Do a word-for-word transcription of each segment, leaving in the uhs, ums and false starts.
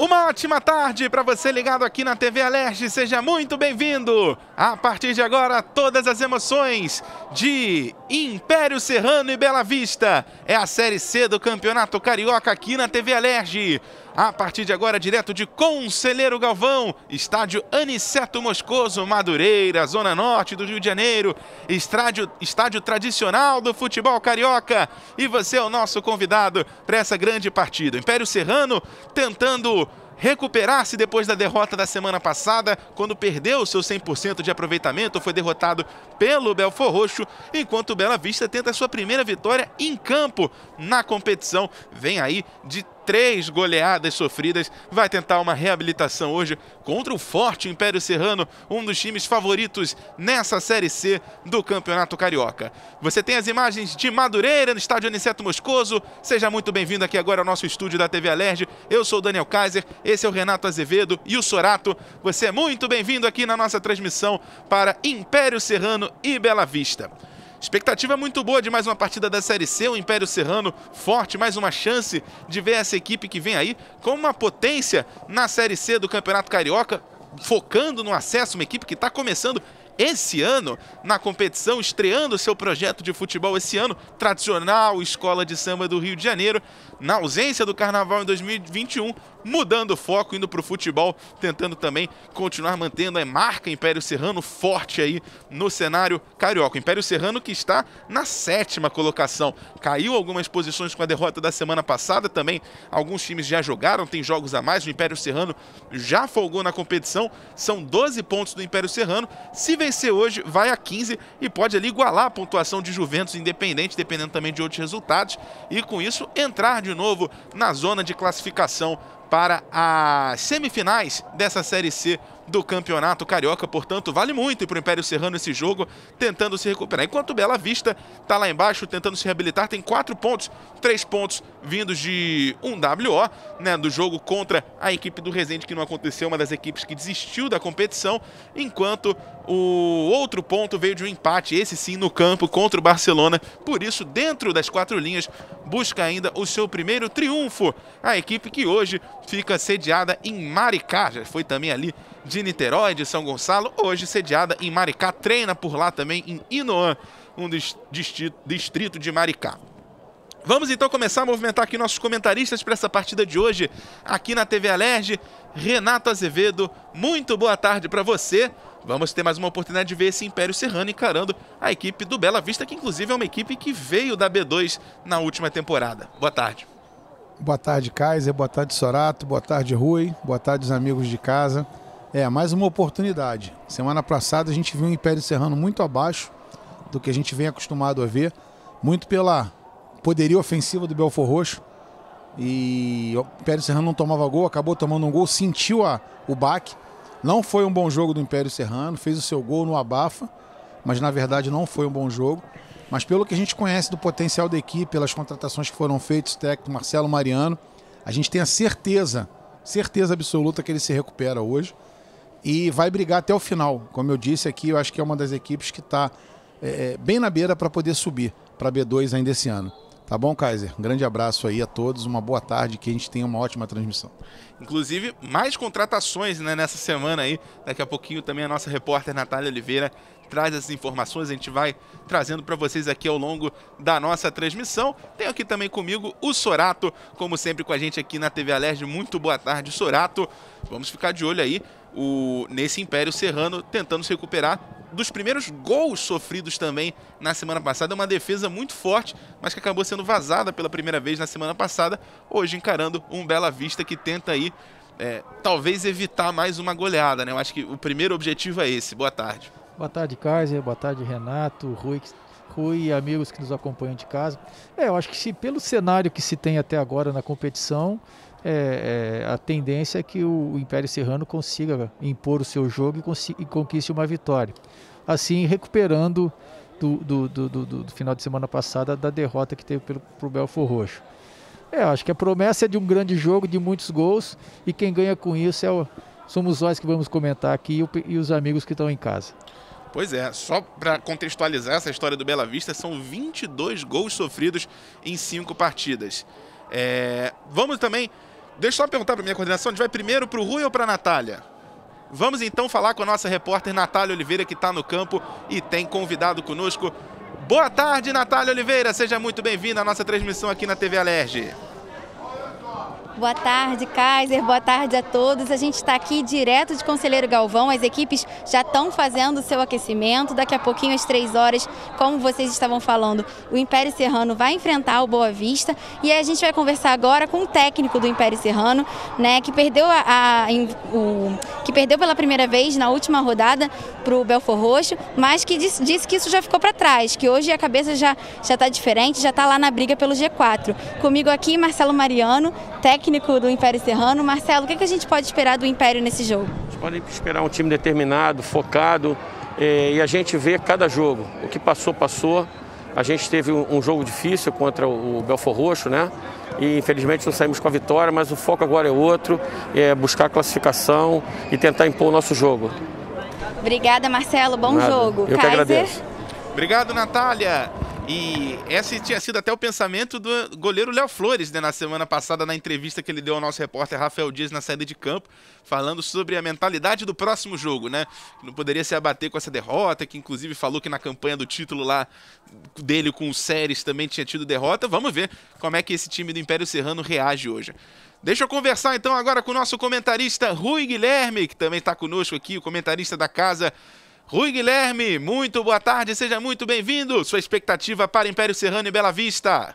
Uma ótima tarde para você ligado aqui na T V Alerj, seja muito bem-vindo. A partir de agora, todas as emoções de Império Serrano e Bela Vista. É a Série C do Campeonato Carioca aqui na T V Alerj. A partir de agora, direto de Conselheiro Galvão, estádio Aniceto Moscoso, Madureira, Zona Norte do Rio de Janeiro, estádio, estádio tradicional do futebol carioca. E você é o nosso convidado para essa grande partida. Império Serrano tentando recuperar-se depois da derrota da semana passada, quando perdeu o seu cem por cento de aproveitamento, foi derrotado pelo Belfort Roxo, enquanto o Bela Vista tenta a sua primeira vitória em campo na competição. Vem aí de três goleadas sofridas, vai tentar uma reabilitação hoje contra o forte Império Serrano, um dos times favoritos nessa Série C do Campeonato Carioca. Você tem as imagens de Madureira, no estádio Aniceto Moscoso. Seja muito bem-vindo aqui agora ao nosso estúdio da T V Alerj. Eu sou o Daniel Kaiser, esse é o Renato Azevedo e o Sorato. Você é muito bem-vindo aqui na nossa transmissão para Império Serrano e Bela Vista. Expectativa muito boa de mais uma partida da Série C, o Império Serrano forte, mais uma chance de ver essa equipe que vem aí com uma potência na Série C do Campeonato Carioca, focando no acesso, uma equipe que está começando esse ano na competição, estreando seu projeto de futebol esse ano, tradicional Escola de Samba do Rio de Janeiro, na ausência do Carnaval em dois mil e vinte e um, mudando o foco, indo para o futebol, tentando também continuar mantendo a marca Império Serrano forte aí no cenário carioca. Império Serrano que está na sétima colocação, caiu algumas posições com a derrota da semana passada, também alguns times já jogaram, tem jogos a mais, o Império Serrano já folgou na competição, são doze pontos do Império Serrano, se vencer hoje vai a quinze e pode ali igualar a pontuação de Juventus Independente, dependendo também de outros resultados, e com isso entrar de novo na zona de classificação para as semifinais dessa Série C do Campeonato Carioca. Portanto, vale muito para o Império Serrano esse jogo, tentando se recuperar. Enquanto o Bela Vista está lá embaixo, tentando se reabilitar, tem quatro pontos, três pontos vindos de um W O, né, do jogo contra a equipe do Resende, que não aconteceu, uma das equipes que desistiu da competição, enquanto o outro ponto veio de um empate, esse sim no campo, contra o Barcelona. Por isso, dentro das quatro linhas, busca ainda o seu primeiro triunfo. A equipe que hoje fica sediada em Maricá, já foi também ali de Niterói, de São Gonçalo, hoje sediada em Maricá, treina por lá também em Inoã, um distrito de Maricá. Vamos então começar a movimentar aqui nossos comentaristas para essa partida de hoje, aqui na T V Alerj. Renato Azevedo, muito boa tarde para você. Vamos ter mais uma oportunidade de ver esse Império Serrano encarando a equipe do Bela Vista, que inclusive é uma equipe que veio da B dois na última temporada. Boa tarde. Boa tarde, Kaiser. Boa tarde, Sorato. Boa tarde, Rui. Boa tarde, os amigos de casa. É, mais uma oportunidade. Semana passada a gente viu o Império Serrano muito abaixo do que a gente vem acostumado a ver, muito pela poderio ofensivo do Belfort Roxo. E o Império Serrano não tomava gol, acabou tomando um gol, sentiu a, o baque. Não foi um bom jogo do Império Serrano, fez o seu gol no abafa, mas na verdade não foi um bom jogo. Mas pelo que a gente conhece do potencial da equipe, pelas contratações que foram feitas, técnico Marcelo Mariano, a gente tem a certeza, certeza absoluta que ele se recupera hoje e vai brigar até o final. Como eu disse aqui, eu acho que é uma das equipes que está é, bem na beira para poder subir para a B dois ainda esse ano. Tá bom, Kaiser? Um grande abraço aí a todos, uma boa tarde, que a gente tenha uma ótima transmissão. Inclusive, mais contratações, né, nessa semana aí. Daqui a pouquinho também a nossa repórter Natália Oliveira traz essas informações, a gente vai trazendo para vocês aqui ao longo da nossa transmissão. Tenho aqui também comigo o Sorato, como sempre com a gente aqui na T V Alerj. Muito boa tarde, Sorato. Vamos ficar de olho aí o, nesse Império Serrano tentando se recuperar dos primeiros gols sofridos também na semana passada. É uma defesa muito forte, mas que acabou sendo vazada pela primeira vez na semana passada. Hoje encarando um Bela Vista que tenta aí, é, talvez evitar mais uma goleada, né? Eu acho que o primeiro objetivo é esse. Boa tarde. Boa tarde, Kaiser. Boa tarde, Renato, Rui, Rui e amigos que nos acompanham de casa. É, eu acho que se, pelo cenário que se tem até agora na competição, é, é, a tendência é que o, o Império Serrano consiga impor o seu jogo e, consiga, e conquiste uma vitória. Assim, recuperando do, do, do, do, do final de semana passada da derrota que teve pelo pro Belfort Roxo. É, acho que a promessa é de um grande jogo, de muitos gols, e quem ganha com isso é o, somos nós que vamos comentar aqui e, o, e os amigos que estão em casa. Pois é, só para contextualizar essa história do Bela Vista, são vinte e dois gols sofridos em cinco partidas. É, vamos também Deixa eu só perguntar para minha coordenação, a gente vai primeiro para o Rui ou para a Natália? Vamos então falar com a nossa repórter Natália Oliveira, que está no campo e tem convidado conosco. Boa tarde, Natália Oliveira, seja muito bem-vinda à nossa transmissão aqui na T V Alerj. Boa tarde, Kaiser. Boa tarde a todos. A gente está aqui direto de Conselheiro Galvão. As equipes já estão fazendo o seu aquecimento. Daqui a pouquinho, às três horas, como vocês estavam falando, o Império Serrano vai enfrentar o Boa Vista. E aí a gente vai conversar agora com o técnico do Império Serrano, né, que perdeu, a, a, o, que perdeu pela primeira vez na última rodada para o Belford Roxo, mas que disse, disse que isso já ficou para trás, que hoje a cabeça já já está diferente, já está lá na briga pelo G quatro. Comigo aqui, Marcelo Mariano, técnico do Império Serrano. Marcelo, o que a gente pode esperar do Império nesse jogo? A gente pode esperar um time determinado, focado, eh, e a gente vê cada jogo. O que passou, passou. A gente teve um jogo difícil contra o Belford Roxo, né? E infelizmente não saímos com a vitória, mas o foco agora é outro, é buscar a classificação e tentar impor o nosso jogo. Obrigada, Marcelo. Bom Nada. jogo. Eu Kaiser. que agradeço. Obrigado, Natália. E esse tinha sido até o pensamento do goleiro Léo Flores, né, na semana passada, na entrevista que ele deu ao nosso repórter Rafael Dias na saída de campo, falando sobre a mentalidade do próximo jogo, né? Que não poderia se abater com essa derrota, que inclusive falou que na campanha do título lá dele com o Séries também tinha tido derrota. Vamos ver como é que esse time do Império Serrano reage hoje. Deixa eu conversar então agora com o nosso comentarista Rui Guilherme, que também está conosco aqui, o comentarista da casa. Rui Guilherme, muito boa tarde, seja muito bem-vindo. Sua expectativa para Império Serrano e Bela Vista?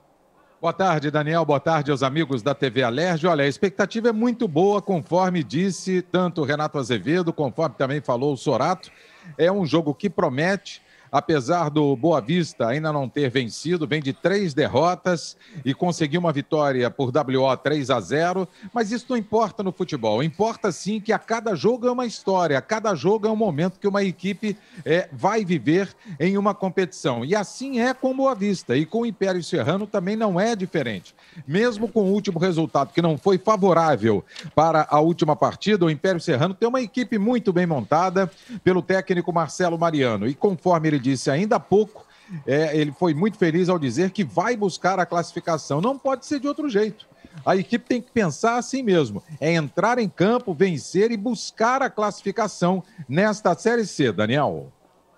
Boa tarde, Daniel. Boa tarde aos amigos da T V Alerj. Olha, a expectativa é muito boa, conforme disse tanto o Renato Azevedo, conforme também falou o Sorato. É um jogo que promete. Apesar do Boa Vista ainda não ter vencido, vem de três derrotas e conseguiu uma vitória por W O três a zero, mas isso não importa no futebol. Importa sim que a cada jogo é uma história, a cada jogo é um momento que uma equipe é, vai viver em uma competição. E assim é com o Boa Vista, e com o Império Serrano também não é diferente. Mesmo com o último resultado que não foi favorável para a última partida, o Império Serrano tem uma equipe muito bem montada pelo técnico Marcelo Mariano, e conforme ele disse ainda há pouco, é, ele foi muito feliz ao dizer que vai buscar a classificação. Não pode ser de outro jeito. A equipe tem que pensar assim mesmo, é entrar em campo, vencer e buscar a classificação nesta Série C, Daniel.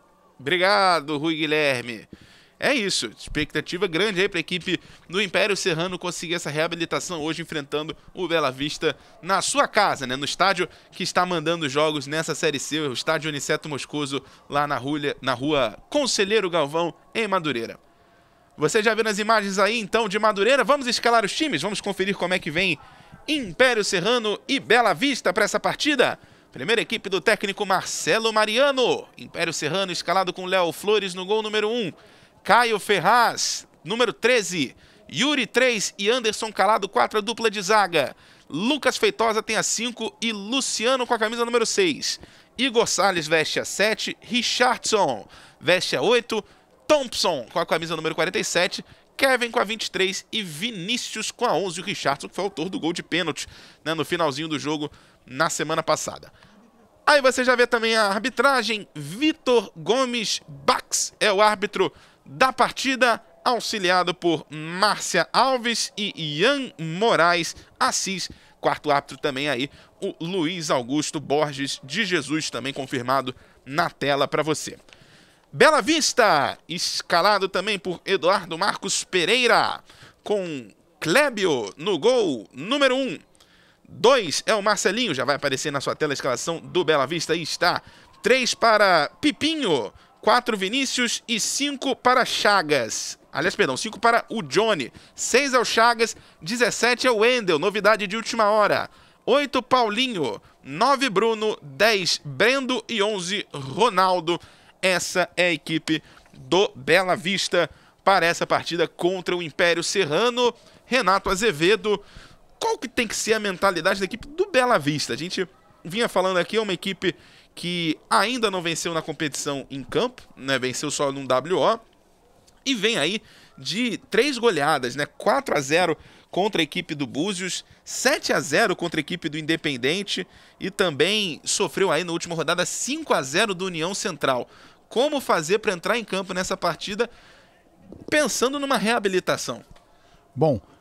Obrigado, Rui Guilherme. É isso, expectativa grande aí para a equipe do Império Serrano conseguir essa reabilitação hoje, enfrentando o Bela Vista na sua casa, né? No estádio que está mandando jogos nessa Série C, o estádio Aniceto Moscoso, lá na rua, na rua Conselheiro Galvão, em Madureira. Você já viu nas imagens aí, então, de Madureira? Vamos escalar os times, vamos conferir como é que vem Império Serrano e Bela Vista para essa partida. Primeira equipe do técnico Marcelo Mariano. Império Serrano escalado com Léo Flores no gol número um. Caio Ferraz, número treze, Yuri três e Anderson Calado quatro, a dupla de zaga. Lucas Feitosa tem a cinco e Luciano com a camisa número seis. Igor Salles veste a sete, Richardson veste a oito, Thompson com a camisa número quarenta e sete, Kevin com a vinte e três e Vinícius com a onze. O Richardson que foi autor do gol de pênalti, né, no finalzinho do jogo na semana passada. Aí você já vê também a arbitragem. Vitor Gomes Bax é o árbitro da partida, auxiliado por Márcia Alves e Ian Moraes Assis. Quarto árbitro também aí, o Luiz Augusto Borges de Jesus, também confirmado na tela para você. Bela Vista, escalado também por Eduardo Marcos Pereira, com Clébio no gol número um. dois é o Marcelinho, já vai aparecer na sua tela a escalação do Bela Vista, aí está. três para Pipinho, quatro Vinícius e cinco para Chagas. Aliás, perdão, cinco para o Johnny. seis é o Chagas, dezessete é o Wendel, novidade de última hora. oito Paulinho, nove Bruno, dez Brendo e onze Ronaldo. Essa é a equipe do Bela Vista para essa partida contra o Império Serrano. Renato Azevedo, qual que tem que ser a mentalidade da equipe do Bela Vista? A gente vinha falando aqui, é uma equipe que ainda não venceu na competição em campo, né? Venceu só num W O. E vem aí de três goleadas, né? quatro a zero contra a equipe do Búzios, sete a zero contra a equipe do Independente e também sofreu aí na última rodada cinco a zero do União Central. Como fazer para entrar em campo nessa partida pensando numa reabilitação? Bom,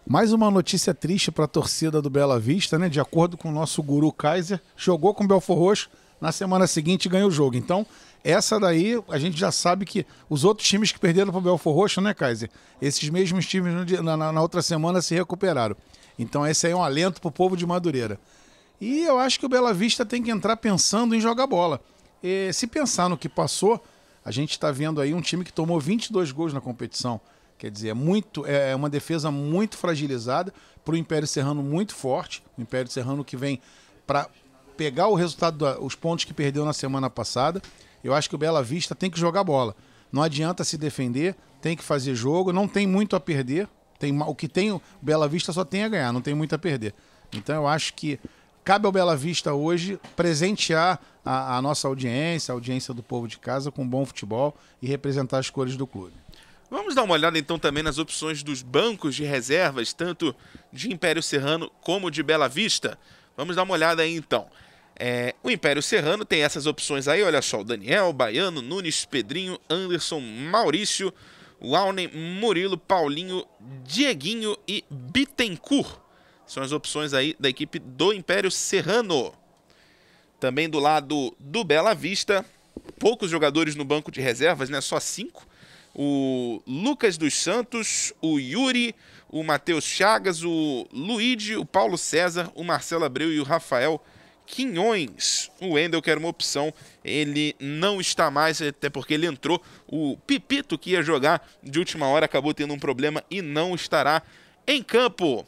Mais uma notícia triste para a torcida do Bela Vista, né? De acordo com o nosso guru Kaiser, jogou com o Belfort Roxo, na semana seguinte ganhou o jogo. Então, essa daí, a gente já sabe que os outros times que perderam para o Belfort Roxo, né, Kaiser? Esses mesmos times na, na, na outra semana se recuperaram. Então, esse aí é um alento para o povo de Madureira. E eu acho que o Bela Vista tem que entrar pensando em jogar bola. E, se pensar no que passou, a gente está vendo aí um time que tomou vinte e dois gols na competição. Quer dizer, é, muito, é uma defesa muito fragilizada para o Império Serrano muito forte. O Império Serrano que vem para pegar o resultado, da, os pontos que perdeu na semana passada. Eu acho que o Bela Vista tem que jogar bola. Não adianta se defender, tem que fazer jogo, não tem muito a perder. Tem, o que tem o Bela Vista só tem a ganhar, não tem muito a perder. Então eu acho que cabe ao Bela Vista hoje presentear a, a nossa audiência, a audiência do povo de casa com bom futebol e representar as cores do clube. Vamos dar uma olhada então também nas opções dos bancos de reservas, tanto de Império Serrano como de Bela Vista. Vamos dar uma olhada aí então. É, o Império Serrano tem essas opções aí, olha só, o Daniel, Baiano, Nunes, Pedrinho, Anderson, Maurício, Walnen, Murilo, Paulinho, Dieguinho e Bittencourt. São as opções aí da equipe do Império Serrano. Também do lado do Bela Vista, poucos jogadores no banco de reservas, né? Só cinco. O Lucas dos Santos, o Yuri, o Matheus Chagas, o Luigi, o Paulo César, o Marcelo Abreu e o Rafael Quinhões. O Wendel, que era uma opção, ele não está mais, até porque ele entrou. O Pipito, que ia jogar de última hora, acabou tendo um problema e não estará em campo.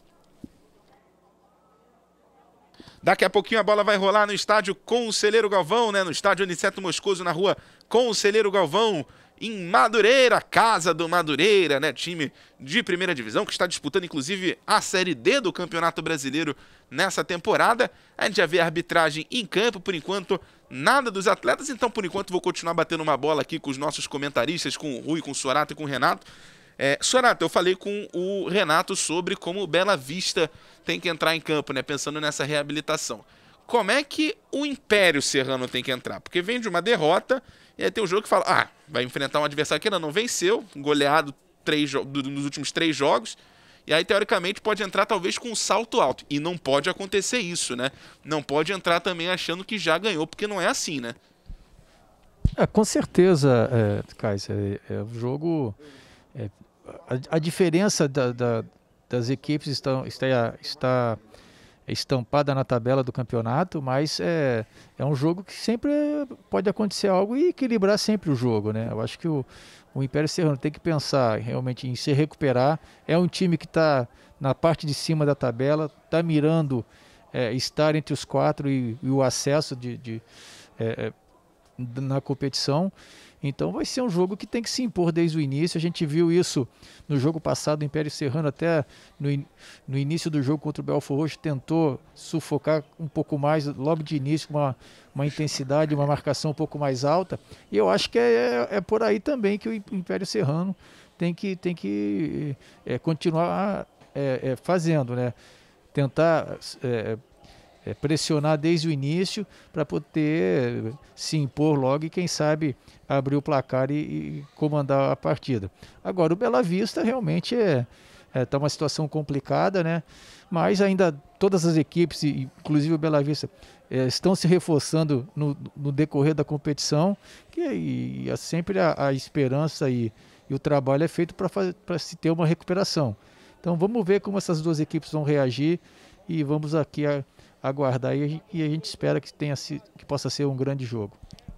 Daqui a pouquinho a bola vai rolar no estádio Conselheiro Galvão, né? No estádio Aniceto Moscoso, na rua Conselheiro Galvão, em Madureira, casa do Madureira, né? Time de primeira divisão que está disputando inclusive a Série D do Campeonato Brasileiro nessa temporada. A gente já vê a arbitragem em campo, por enquanto nada dos atletas, então por enquanto vou continuar batendo uma bola aqui com os nossos comentaristas, com o Rui, com o Sorato e com o Renato. É, Sorato, eu falei com o Renato sobre como o Bela Vista tem que entrar em campo, né? Pensando nessa reabilitação. Como é que o Império Serrano tem que entrar? Porque vem de uma derrota e aí tem um jogo que fala, ah, vai enfrentar um adversário que ainda não venceu, goleado três nos últimos três jogos, e aí teoricamente pode entrar talvez com um salto alto. E não pode acontecer isso, né? Não pode entrar também achando que já ganhou, porque não é assim, né? É, com certeza, é, Kaiser, é, é um jogo... É, a, a diferença da, da, das equipes está, está, está estampada na tabela do campeonato, mas é, é um jogo que sempre pode acontecer algo e equilibrar sempre o jogo, né? Eu acho que o, o Império Serrano tem que pensar realmente em se recuperar. É um time que está na parte de cima da tabela, está mirando é, estar entre os quatro e, e o acesso de, de, é, na competição. Então vai ser um jogo que tem que se impor desde o início. A gente viu isso no jogo passado, o Império Serrano até no, in, no início do jogo contra o Belfort Roxo tentou sufocar um pouco mais logo de início, com uma, uma intensidade, uma marcação um pouco mais alta. E eu acho que é, é, é por aí também que o Império Serrano tem que, tem que é, continuar é, é, fazendo, né? Tentar... É, É, pressionar desde o início para poder se impor logo e quem sabe abrir o placar e, e comandar a partida. Agora o Bela Vista realmente é está uma situação complicada, né? Mas ainda todas as equipes, inclusive o Bela Vista, é, estão se reforçando no, no decorrer da competição, que e, e é sempre a, a esperança e, e o trabalho é feito para se ter uma recuperação. Então vamos ver como essas duas equipes vão reagir e vamos aqui a aguardar e a gente espera que, tenha, que possa ser um grande jogo.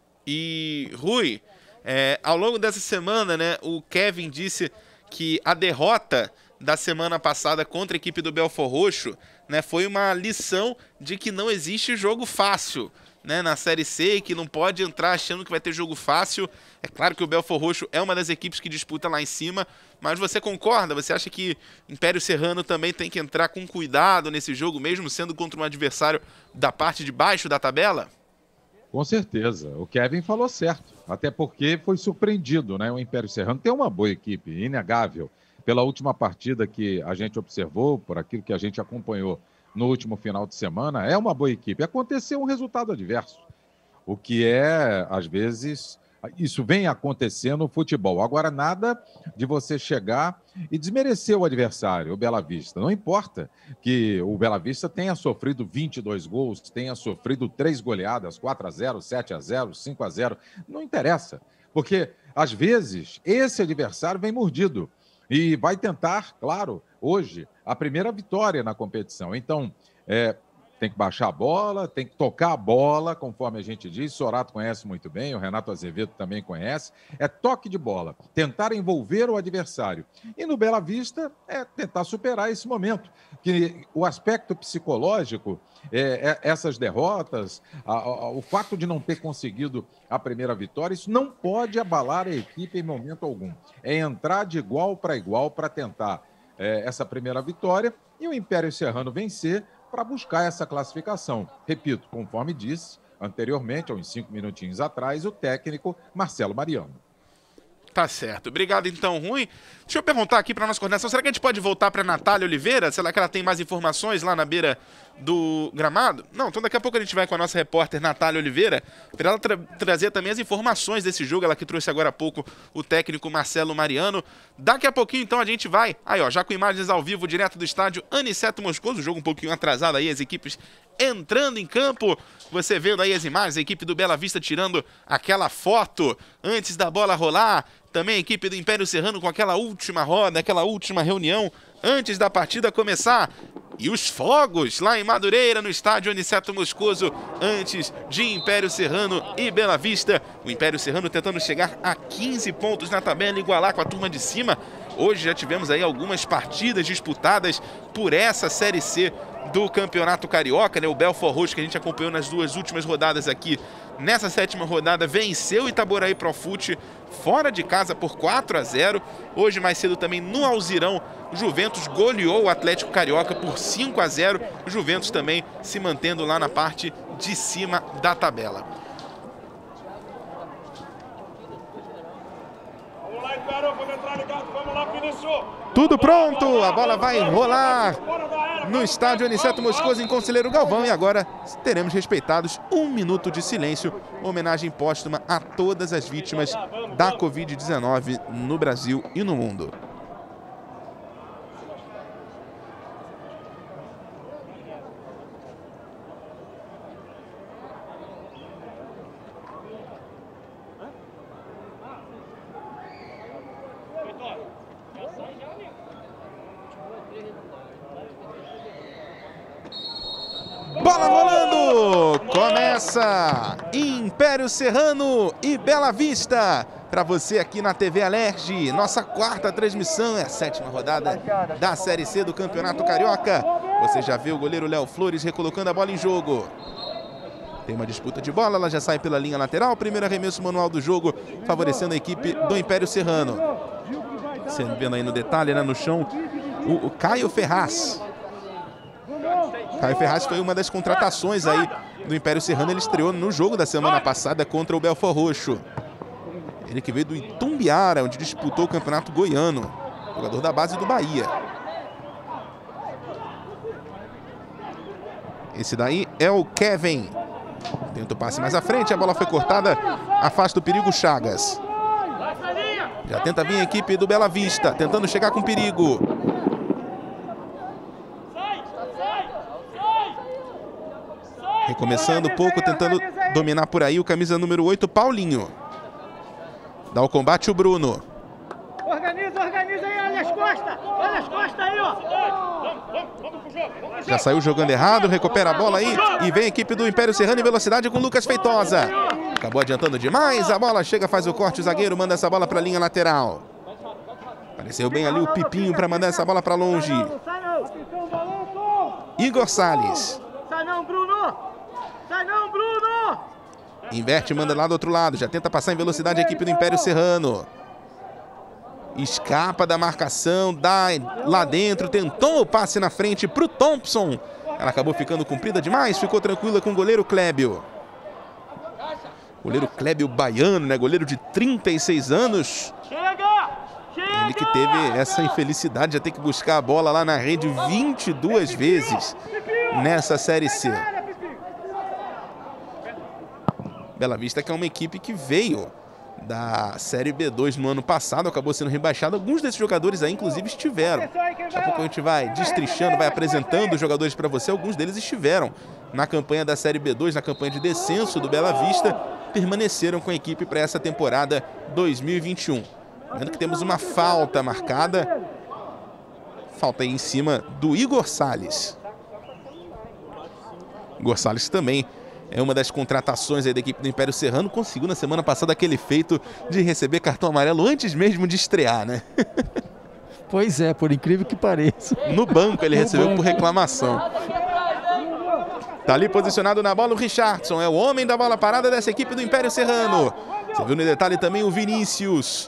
E Rui, é, ao longo dessa semana, né, o Kevin disse que a derrota da semana passada contra a equipe do Belfort Roxo, né, foi uma lição de que não existe jogo fácil, né, na Série C, que não pode entrar achando que vai ter jogo fácil. É claro que o Belfort Roxo é uma das equipes que disputa lá em cima, mas você concorda? Você acha que Império Serrano também tem que entrar com cuidado nesse jogo, mesmo sendo contra um adversário da parte de baixo da tabela? Com certeza. O Kevin falou certo, até porque foi surpreendido, né? O Império Serrano tem uma boa equipe, inegável. Pela última partida que a gente observou, por aquilo que a gente acompanhou no último final de semana, é uma boa equipe. Aconteceu um resultado adverso, o que é, às vezes, Isso vem acontecendo no futebol. Agora, nada de você chegar e desmerecer o adversário, o Bela Vista. Não importa que o Bela Vista tenha sofrido vinte e dois gols, tenha sofrido três goleadas, quatro a zero, sete a zero, cinco a zero. Não interessa. Porque, às vezes, esse adversário vem mordido e vai tentar, claro, hoje, a primeira vitória na competição. Então, é... tem que baixar a bola, tem que tocar a bola, conforme a gente diz. O Sorato conhece muito bem, o Renato Azevedo também conhece. É toque de bola, tentar envolver o adversário. E no Bela Vista é tentar superar esse momento. Que o aspecto psicológico, é, é, essas derrotas, a, a, o fato de não ter conseguido a primeira vitória, isso não pode abalar a equipe em momento algum. É entrar de igual para igual para tentar é, essa primeira vitória e o Império Serrano vencer para buscar essa classificação. Repito, conforme disse anteriormente, há uns cinco minutinhos atrás, o técnico Marcelo Mariano. Tá certo. Obrigado, então, Rui. Deixa eu perguntar aqui para nossa coordenação, será que a gente pode voltar para Natália Oliveira? Será que ela tem mais informações lá na beira do gramado? Não, então daqui a pouco a gente vai com a nossa repórter Natália Oliveira para ela tra trazer também as informações desse jogo, ela que trouxe agora há pouco o técnico Marcelo Mariano. Daqui a pouquinho, então, a gente vai, aí ó, já com imagens ao vivo direto do estádio Aniceto Moscoso, o jogo um pouquinho atrasado aí, as equipes entrando em campo, você vendo aí as imagens, a equipe do Bela Vista tirando aquela foto antes da bola rolar, também a equipe do Império Serrano com aquela última roda, aquela última reunião antes da partida começar. E os fogos lá em Madureira, no estádio Aniceto Moscoso, antes de Império Serrano e Bela Vista. O Império Serrano tentando chegar a quinze pontos na tabela, igualar com a turma de cima. Hoje já tivemos aí algumas partidas disputadas por essa Série C do Campeonato Carioca, né? O Belfort Roxo, que a gente acompanhou nas duas últimas rodadas aqui, nessa sétima rodada, venceu o Itaboraí Profute fora de casa por quatro a zero. Hoje, mais cedo também, no Alzirão, o Juventus goleou o Atlético Carioca por cinco a zero. O Juventus também se mantendo lá na parte de cima da tabela. Vamos lá, Império, vamos entrar ligado, vamos lá, Vinícius. Tudo pronto, a bola vai rolar no estádio Aniceto Moscoso, em Conselheiro Galvão. E agora teremos respeitados um minuto de silêncio, homenagem póstuma a todas as vítimas da Covid dezenove no Brasil e no mundo. Bola rolando! Começa Império Serrano e Bela Vista. Para você aqui na T V Alerj, nossa quarta transmissão, é a sétima rodada da Série C do Campeonato Carioca. Você já vê o goleiro Léo Flores recolocando a bola em jogo. Tem uma disputa de bola, ela já sai pela linha lateral. Primeiro arremesso manual do jogo, favorecendo a equipe do Império Serrano. Você vendo aí no detalhe, né, no chão, o, o Caio Ferraz. Caio Ferraz foi uma das contratações aí do Império Serrano. Ele estreou no jogo da semana passada contra o Belfort Roxo. Ele que veio do Itumbiara, onde disputou o Campeonato Goiano. Jogador da base do Bahia. Esse daí é o Kevin. Tenta o passe mais à frente, a bola foi cortada. Afasta o perigo Chagas. Já tenta vir a equipe do Bela Vista, tentando chegar com perigo. Recomeçando um pouco, tentando dominar por aí o camisa número oito, Paulinho. Dá o combate o Bruno. Organiza, organiza aí, olha as costas. Olha as costas aí, ó. Já saiu jogando errado, recupera a bola aí. E vem a equipe do Império Serrano em velocidade com o Lucas Feitosa. Acabou adiantando demais, a bola chega, faz o corte, o zagueiro manda essa bola para a linha lateral. Apareceu bem ali o Pipinho para mandar essa bola para longe. Igor Salles. Sai não, Bruno! Sai não, Bruno! Inverte, manda lá do outro lado. Já tenta passar em velocidade a equipe do Império Serrano. Escapa da marcação, dá lá dentro. Tentou o passe na frente para o Thompson. Ela acabou ficando comprida demais. Ficou tranquila com o goleiro Clébio. Goleiro Clébio baiano, né? Goleiro de trinta e seis anos. Chega! Chega! Ele que teve essa infelicidade de ter que buscar a bola lá na rede vinte e duas vezes nessa Série C. Bela Vista, que é uma equipe que veio da Série B dois no ano passado, acabou sendo rebaixado. Alguns desses jogadores aí, inclusive, estiveram. Daqui a pouco a gente vai destrinchando, vai apresentando os jogadores para você. Alguns deles estiveram na campanha da Série B dois, na campanha de descenso do Bela Vista, permaneceram com a equipe para essa temporada dois mil e vinte e um. Vendo que temos uma falta marcada. Falta aí em cima do Igor Salles. Igor Salles também é uma das contratações aí da equipe do Império Serrano. Conseguiu na semana passada aquele feito de receber cartão amarelo antes mesmo de estrear, né? Pois é, por incrível que pareça. No banco ele No recebeu banco. por reclamação. Tá ali posicionado na bola o Richardson. É o homem da bola parada dessa equipe do Império Serrano. Você viu no detalhe também o Vinícius.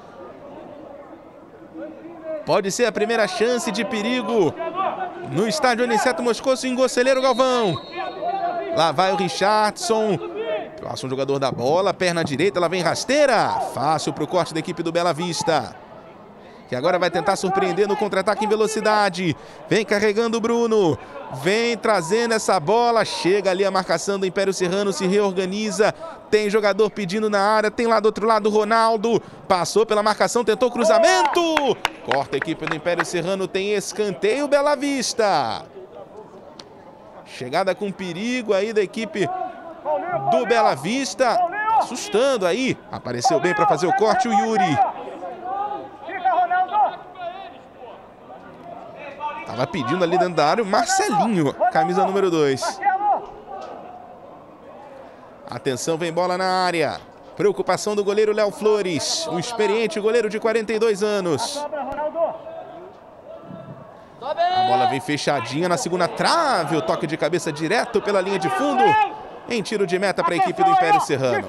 Pode ser a primeira chance de perigo no estádio Aniceto Moscoso em Conselheiro Galvão. Lá vai o Richardson. Passa um jogador da bola, perna direita, lá vem rasteira. Fácil para o corte da equipe do Bela Vista, que agora vai tentar surpreender no contra-ataque em velocidade. Vem carregando o Bruno. Vem trazendo essa bola. Chega ali a marcação do Império Serrano, se reorganiza. Tem jogador pedindo na área. Tem lá do outro lado o Ronaldo. Passou pela marcação, tentou cruzamento. Corta a equipe do Império Serrano. Tem escanteio Bela Vista. Chegada com perigo aí da equipe do Bela Vista. Assustando aí. Apareceu bem para fazer o corte o Yuri. Tava pedindo ali dentro da área o Marcelinho, camisa número dois. Atenção, vem bola na área. Preocupação do goleiro Léo Flores, um experiente goleiro de quarenta e dois anos. A bola vem fechadinha na segunda trave. O toque de cabeça direto pela linha de fundo. Em tiro de meta para a equipe do Império Serrano.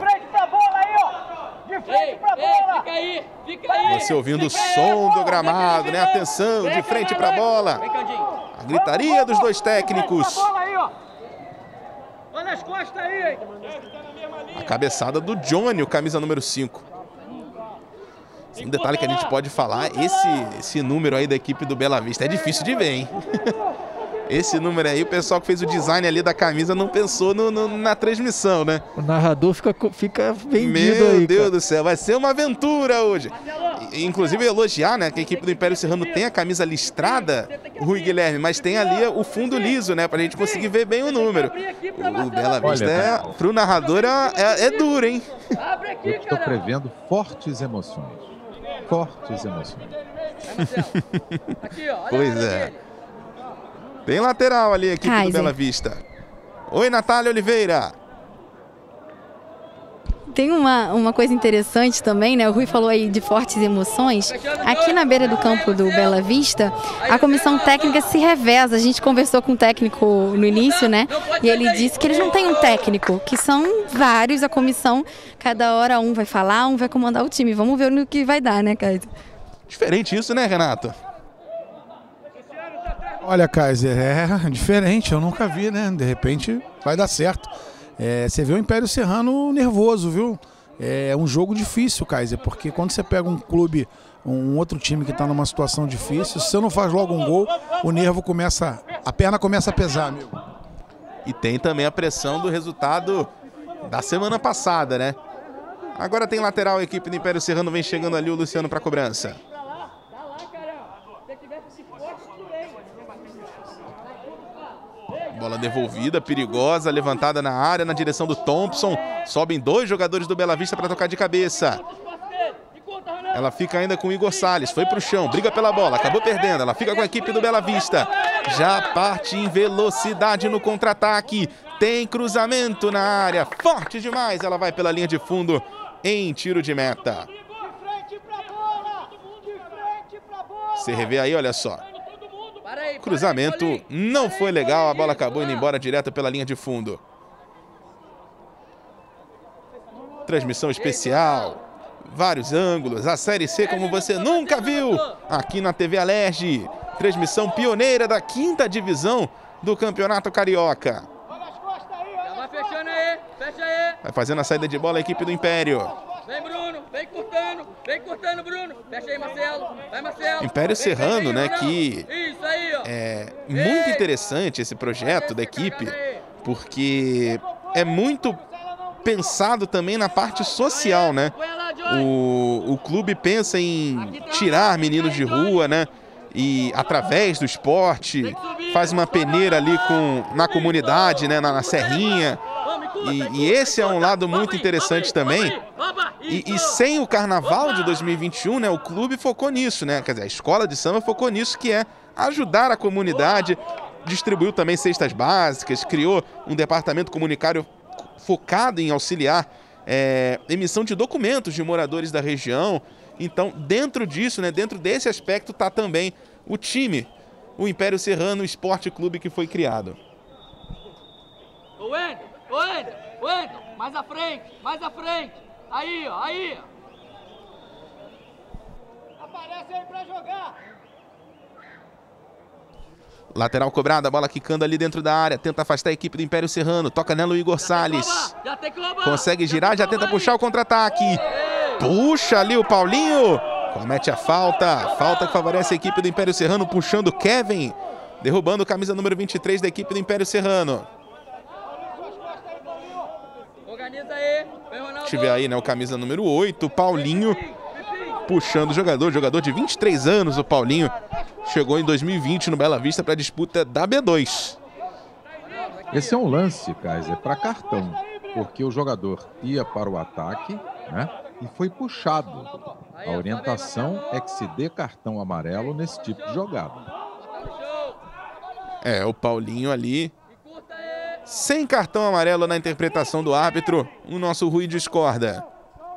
Ei, ei, fica aí, fica aí. Você ouvindo o som do gramado, né? Atenção, de frente para a bola. A gritaria dos dois técnicos. Olha as costas aí. A cabeçada do Johnny, o camisa número cinco. Um detalhe que a gente pode falar, esse, esse número aí da equipe do Bela Vista é difícil de ver, hein? Esse número aí, o pessoal que fez o design ali da camisa não pensou no, no, na transmissão, né? O narrador fica, fica vendido Meu aí, Deus cara. do céu, vai ser uma aventura hoje. E, inclusive elogiar, né, que a equipe do Império Serrano tem a camisa listrada, o Rui Guilherme, mas tem ali o fundo liso, né, pra gente conseguir ver bem o número. O, o Bela Vista, é, pro narrador, é, é duro, hein? Eu estou prevendo fortes emoções. Fortes emoções. Pois é. Tem lateral ali a equipe Kaiser. do Bela Vista. Oi, Natália Oliveira. Tem uma, uma coisa interessante também, né? O Rui falou aí de fortes emoções. Aqui na beira do campo do Bela Vista, a comissão técnica se reveza. A gente conversou com o técnico no início, né? E ele disse que eles não têm um técnico, que são vários a comissão. Cada hora um vai falar, um vai comandar o time. Vamos ver no que vai dar, né, Kaiser? Diferente isso, né, Renato? Olha, Kaiser, é diferente, eu nunca vi, né? De repente vai dar certo. É, você vê o Império Serrano nervoso, viu? É um jogo difícil, Kaiser, porque quando você pega um clube, um outro time que está numa situação difícil, se você não faz logo um gol, o nervo começa, a perna começa a pesar, amigo. E tem também a pressão do resultado da semana passada, né? Agora tem lateral, a equipe do Império Serrano vem chegando ali o Luciano para cobrança. Bola devolvida, perigosa, levantada na área, na direção do Thompson. Sobem dois jogadores do Bela Vista para tocar de cabeça. Ela fica ainda com o Igor Salles, foi para o chão, briga pela bola, acabou perdendo. Ela fica com a equipe do Bela Vista. Já parte em velocidade no contra-ataque. Tem cruzamento na área, forte demais. Ela vai pela linha de fundo em tiro de meta. Você revê aí, olha só. Cruzamento não foi legal, a bola acabou indo embora direto pela linha de fundo. Transmissão especial, vários ângulos, a Série C como você nunca viu aqui na T V Alerj. Transmissão pioneira da quinta divisão do Campeonato Carioca. Vai fechando aí, fecha aí. Vai fazendo a saída de bola a equipe do Império. Vem, Bruno, vem cortando, vem cortando, Bruno. Fecha aí, Marcelo, vai, Marcelo. Império Serrano, né, Bruno. que Isso aí, ó. é muito interessante esse projeto da equipe, porque é muito pensado também na parte social, né? o, o clube pensa em tirar meninos de rua, né? E através do esporte faz uma peneira ali com, na comunidade, né? Na, na Serrinha. E, e esse é um lado muito interessante também. E, e sem o Carnaval de dois mil e vinte e um, né? O clube focou nisso, né? Quer dizer, a escola de samba focou nisso, que é ajudar a comunidade. Distribuiu também cestas básicas, criou um departamento comunitário focado em auxiliar é, emissão de documentos de moradores da região. Então, dentro disso, né, dentro desse aspecto, está também o time, o Império Serrano Esporte Clube, que foi criado. Ô, Wendel, ô, Wendel, Wendel, mais à frente, mais à frente. Aí, ó, aí. Aparece aí pra jogar. Lateral cobrada, a bola quicando ali dentro da área. Tenta afastar a equipe do Império Serrano. Toca nela o Igor Salles. Consegue girar, já tenta puxar o contra-ataque. Puxa ali o Paulinho. Comete a falta. Falta que favorece a equipe do Império Serrano, puxando o Kevin. Derrubando a camisa número vinte e três da equipe do Império Serrano. Organiza aí. Tive aí, né, o camisa número oito, Paulinho. Puxando o jogador. Jogador de vinte e três anos, o Paulinho. Chegou em dois mil e vinte no Bela Vista para a disputa da B dois. Esse é um lance, Kaiser, para cartão, porque o jogador ia para o ataque, né, e foi puxado. A orientação é que se dê cartão amarelo nesse tipo de jogada. É, o Paulinho ali, sem cartão amarelo na interpretação do árbitro, o nosso Rui discorda.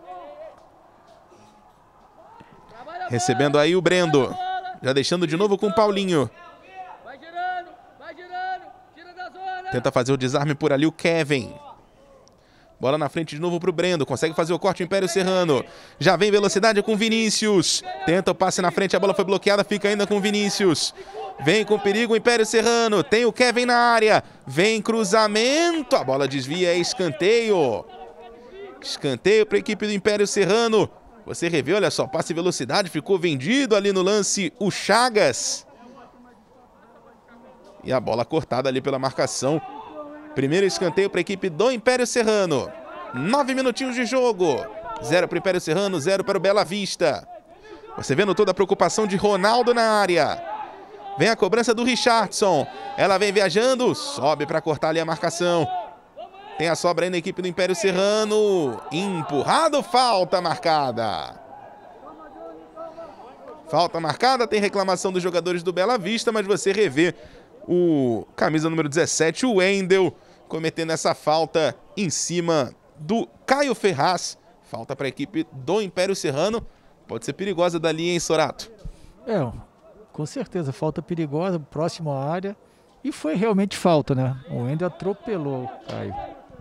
Recebendo aí o Brendo. Já deixando de novo com o Paulinho. Vai girando, vai girando, tira da zona. Tenta fazer o desarme por ali o Kevin. Bola na frente de novo para o Brendo. Consegue fazer o corte, o Império Serrano. Já vem velocidade com o Vinícius. Tenta o passe na frente, a bola foi bloqueada, fica ainda com o Vinícius. Vem com perigo o Império Serrano. Tem o Kevin na área. Vem cruzamento. A bola desvia, é escanteio. Escanteio para a equipe do Império Serrano. Você revê, olha só, passe e velocidade, ficou vendido ali no lance o Chagas. E a bola cortada ali pela marcação. Primeiro escanteio para a equipe do Império Serrano. Nove minutinhos de jogo. Zero para o Império Serrano, zero para o Bela Vista. Você vendo toda a preocupação de Ronaldo na área. Vem a cobrança do Richardson. Ela vem viajando, sobe para cortar ali a marcação. Tem a sobra aí na equipe do Império Serrano. Empurrado, falta marcada. Falta marcada, tem reclamação dos jogadores do Bela Vista, mas você revê o camisa número dezessete, o Wendel, cometendo essa falta em cima do Caio Ferraz. Falta para a equipe do Império Serrano. Pode ser perigosa dali, hein, Sorato? É, com certeza, falta perigosa, próximo à área. E foi realmente falta, né? O Wendel atropelou o Caio.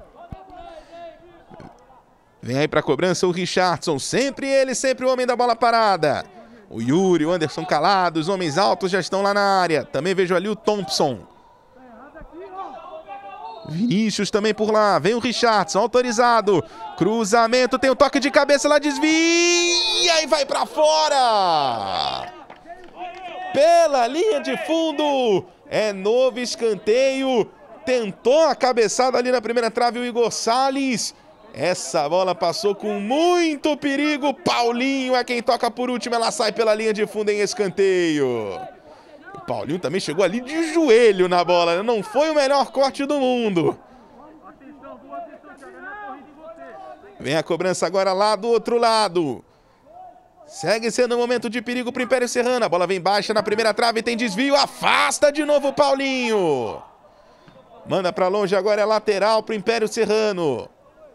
Vem aí para a cobrança o Richardson, sempre ele, sempre o homem da bola parada. O Yuri, o Anderson calado, os homens altos já estão lá na área. Também vejo ali o Thompson. Vinícius também por lá, vem o Richardson, autorizado. Cruzamento, tem o toque de cabeça, lá desvia e vai para fora. Pela linha de fundo, é novo escanteio. Tentou a cabeçada ali na primeira trave o Igor Salles. Essa bola passou com muito perigo. Paulinho é quem toca por último. Ela sai pela linha de fundo em escanteio. O Paulinho também chegou ali de joelho na bola. Não foi o melhor corte do mundo. Vem a cobrança agora lá do outro lado. Segue sendo um momento de perigo para o Império Serrano. A bola vem baixa na primeira trave. Tem desvio. Afasta de novo o Paulinho. Manda para longe agora. É lateral para o Império Serrano.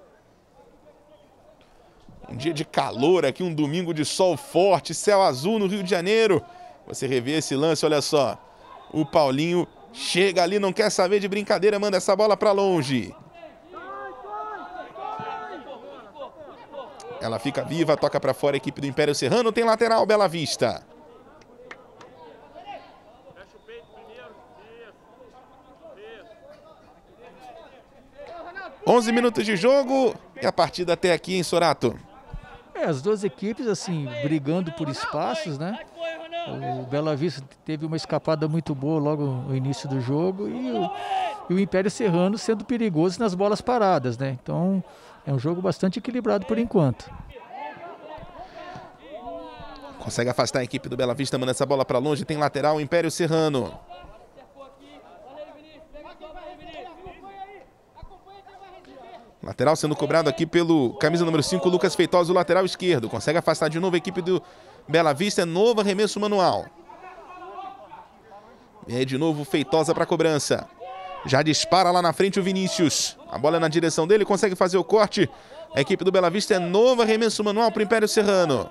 Um dia de calor aqui, um domingo de sol forte, céu azul no Rio de Janeiro. Você revê esse lance, olha só. O Paulinho chega ali, não quer saber de brincadeira, manda essa bola para longe. Ela fica viva, toca para fora a equipe do Império Serrano, tem lateral, Bela Vista. onze minutos de jogo e a partida até aqui, hein, Sorato? É, as duas equipes, assim, brigando por espaços, né? O Bela Vista teve uma escapada muito boa logo no início do jogo e o, e o Império Serrano sendo perigoso nas bolas paradas, né? Então, é um jogo bastante equilibrado por enquanto. Consegue afastar a equipe do Bela Vista, manda essa bola para longe. Tem lateral, Império Serrano. Lateral sendo cobrado aqui pelo camisa número cinco, Lucas Feitosa, o lateral esquerdo. Consegue afastar de novo a equipe do Bela Vista. Novo arremesso manual. E aí de novo Feitosa para a cobrança. Já dispara lá na frente o Vinícius. A bola é na direção dele, consegue fazer o corte. A equipe do Bela Vista é novo arremesso manual para o Império Serrano.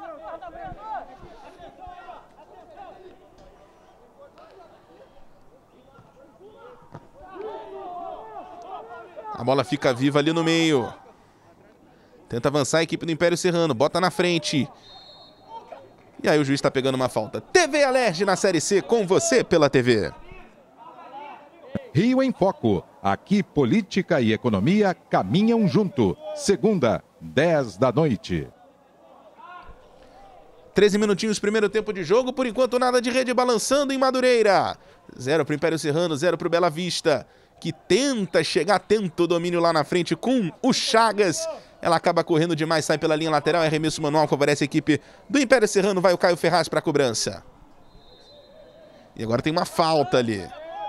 A bola fica viva ali no meio. Tenta avançar a equipe do Império Serrano. Bota na frente. E aí o juiz está pegando uma falta. T V Alerj na Série C com você pela T V. Rio em Foco. Aqui política e economia caminham junto. Segunda, dez da noite. treze minutinhos, primeiro tempo de jogo. Por enquanto nada de rede balançando em Madureira. Zero para o Império Serrano, zero para o Bela Vista, que tenta chegar, tenta o domínio lá na frente com o Chagas. Ela acaba correndo demais, sai pela linha lateral, é arremesso manual, favorece a equipe do Império Serrano. Vai o Caio Ferraz para a cobrança. E agora tem uma falta ali.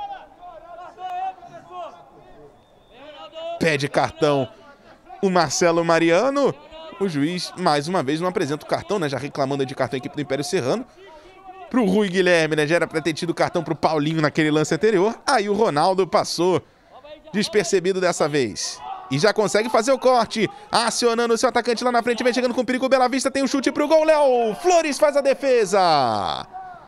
Pede cartão o Marcelo Mariano. O juiz, mais uma vez, não apresenta o cartão, né? Já reclamando de cartão a equipe do Império Serrano. Pro Rui Guilherme, né? Já era para ter tido cartão pro Paulinho naquele lance anterior. Aí o Ronaldo passou despercebido dessa vez. E já consegue fazer o corte. Acionando o seu atacante lá na frente. Vem chegando com perigo. O Bela Vista tem um chute pro gol. Léo Flores faz a defesa.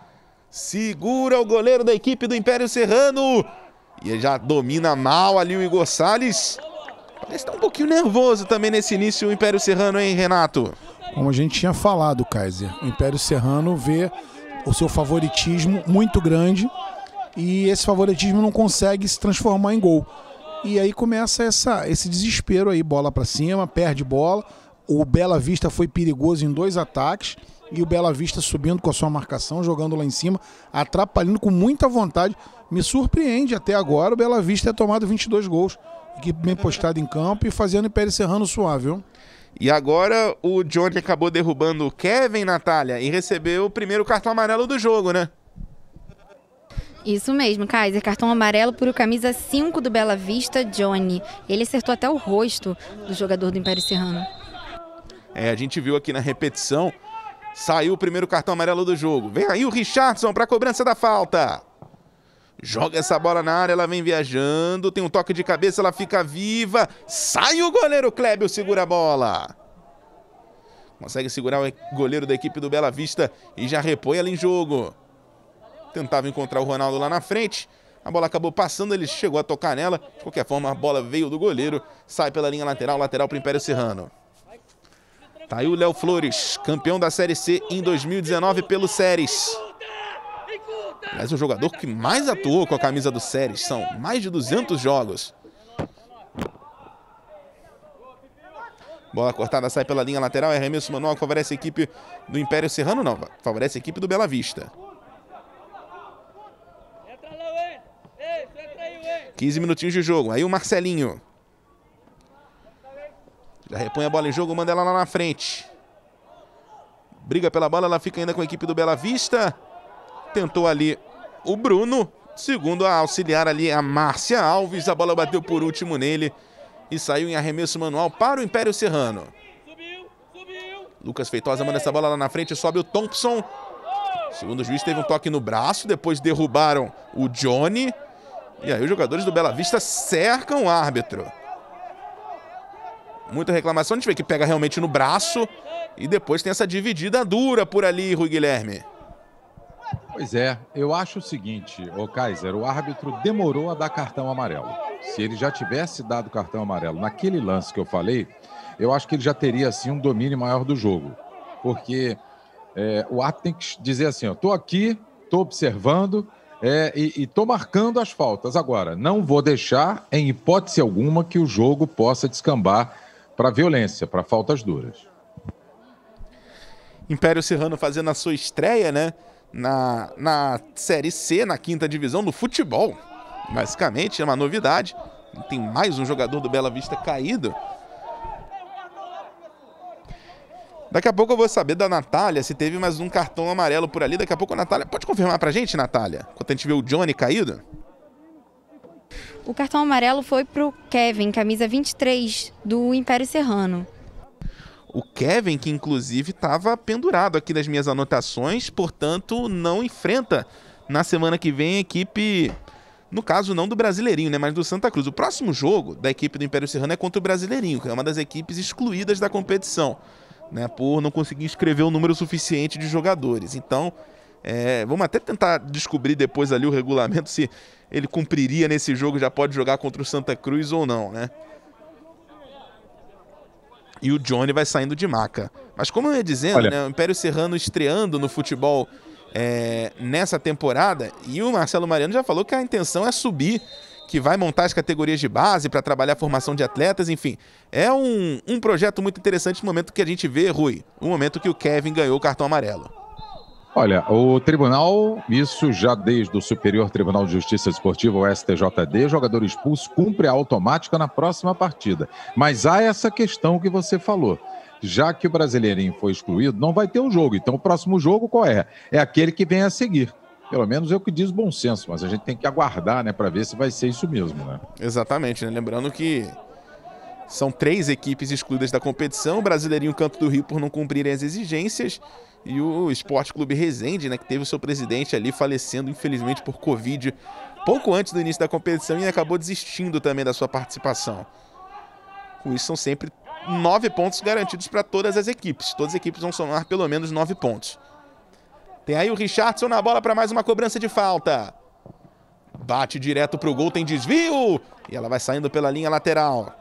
Segura o goleiro da equipe do Império Serrano. E já domina mal ali o Igor Salles. Parece estar um pouquinho nervoso também nesse início o Império Serrano, hein, Renato? Como a gente tinha falado, Kaiser, o Império Serrano vê o seu favoritismo muito grande e esse favoritismo não consegue se transformar em gol. E aí começa essa, esse desespero aí, bola para cima, perde bola. O Bela Vista foi perigoso em dois ataques e o Bela Vista subindo com a sua marcação, jogando lá em cima, atrapalhando com muita vontade. Me surpreende até agora o Bela Vista ter tomado vinte e dois gols. Equipe bem postada em campo e fazendo o Império Serrano suar, viu? E agora o Johnny acabou derrubando o Kevin, Natália, e recebeu o primeiro cartão amarelo do jogo, né? Isso mesmo, Kaiser. Cartão amarelo por o camisa cinco do Bela Vista, Johnny. Ele acertou até o rosto do jogador do Império Serrano. É, a gente viu aqui na repetição, saiu o primeiro cartão amarelo do jogo. Vem aí o Richardson para a cobrança da falta. Joga essa bola na área, ela vem viajando, tem um toque de cabeça, ela fica viva. Sai o goleiro Clébio, segura a bola. Consegue segurar o goleiro da equipe do Bela Vista e já repõe ela em jogo. Tentava encontrar o Ronaldo lá na frente. A bola acabou passando, ele chegou a tocar nela. De qualquer forma, a bola veio do goleiro. Sai pela linha lateral, lateral para o Império Serrano. Tá aí o Léo Flores, campeão da Série C em dois mil e dezenove pelo Séries. Mas o jogador que mais atuou com a camisa do Séries, são mais de duzentos jogos. Bola cortada, sai pela linha lateral, é arremesso manual, favorece a equipe do Império Serrano, não, favorece a equipe do Bela Vista. quinze minutinhos de jogo, aí o Marcelinho. Já repõe a bola em jogo, manda ela lá na frente. Briga pela bola, ela fica ainda com a equipe do Bela Vista. Tentou ali o Bruno, segundo a auxiliar ali a Márcia Alves, a bola bateu por último nele e saiu em arremesso manual para o Império Serrano. Lucas Feitosa manda essa bola lá na frente, sobe o Thompson. Segundo o juiz, teve um toque no braço, depois derrubaram o Johnny. E aí os jogadores do Bela Vista cercam o árbitro. Muita reclamação, a gente vê que pega realmente no braço e depois tem essa dividida dura por ali, Rui Guilherme. Pois é, eu acho o seguinte, ô Kaiser, o árbitro demorou a dar cartão amarelo. Se ele já tivesse dado cartão amarelo naquele lance que eu falei, eu acho que ele já teria, assim, um domínio maior do jogo. Porque é, o árbitro tem que dizer assim, ó, tô aqui, tô observando é, e, e tô marcando as faltas. Agora, não vou deixar, em hipótese alguma, que o jogo possa descambar para violência, para faltas duras. Império Serrano fazendo a sua estreia, né? Na, na Série C, na quinta divisão do futebol. Basicamente, é uma novidade. Tem mais um jogador do Bela Vista caído. Daqui a pouco eu vou saber da Natália se teve mais um cartão amarelo por ali. Daqui a pouco a Natália... Pode confirmar pra gente, Natália? Enquanto a gente vê o Johnny caído? O cartão amarelo foi pro Kevin, camisa vinte e três, do Império Serrano. O Kevin, que inclusive estava pendurado aqui nas minhas anotações, portanto não enfrenta na semana que vem a equipe, no caso não do Brasileirinho, né, mas do Santa Cruz. O próximo jogo da equipe do Império Serrano é contra o Brasileirinho, que é uma das equipes excluídas da competição, né, por não conseguir inscrever o número suficiente de jogadores. Então, é, vamos até tentar descobrir depois ali o regulamento, se ele cumpriria nesse jogo, já pode jogar contra o Santa Cruz ou não, né? E o Johnny vai saindo de maca. Mas como eu ia dizendo, né, o Império Serrano estreando no futebol é, nessa temporada, e o Marcelo Mariano já falou que a intenção é subir, que vai montar as categorias de base para trabalhar a formação de atletas, enfim. É um, um projeto muito interessante no momento que a gente vê, Rui, o momento que o Kevin ganhou o cartão amarelo. Olha, o tribunal, isso já desde o Superior Tribunal de Justiça Desportiva, o S T J D, jogador expulso cumpre a automática na próxima partida. Mas há essa questão que você falou. Já que o Brasileirinho foi excluído, não vai ter um jogo. Então o próximo jogo qual é? É aquele que vem a seguir. Pelo menos é o que diz o bom senso, mas a gente tem que aguardar, né, para ver se vai ser isso mesmo, né? Exatamente, né? Lembrando que são três equipes excluídas da competição, o Brasileirinho Canto do Rio por não cumprirem as exigências, e o Esporte Clube Resende, né, que teve o seu presidente ali falecendo, infelizmente, por Covid, pouco antes do início da competição, e acabou desistindo também da sua participação. Com isso, são sempre nove pontos garantidos para todas as equipes. Todas as equipes vão somar pelo menos nove pontos. Tem aí o Richardson na bola para mais uma cobrança de falta. Bate direto para o gol, tem desvio, e ela vai saindo pela linha lateral.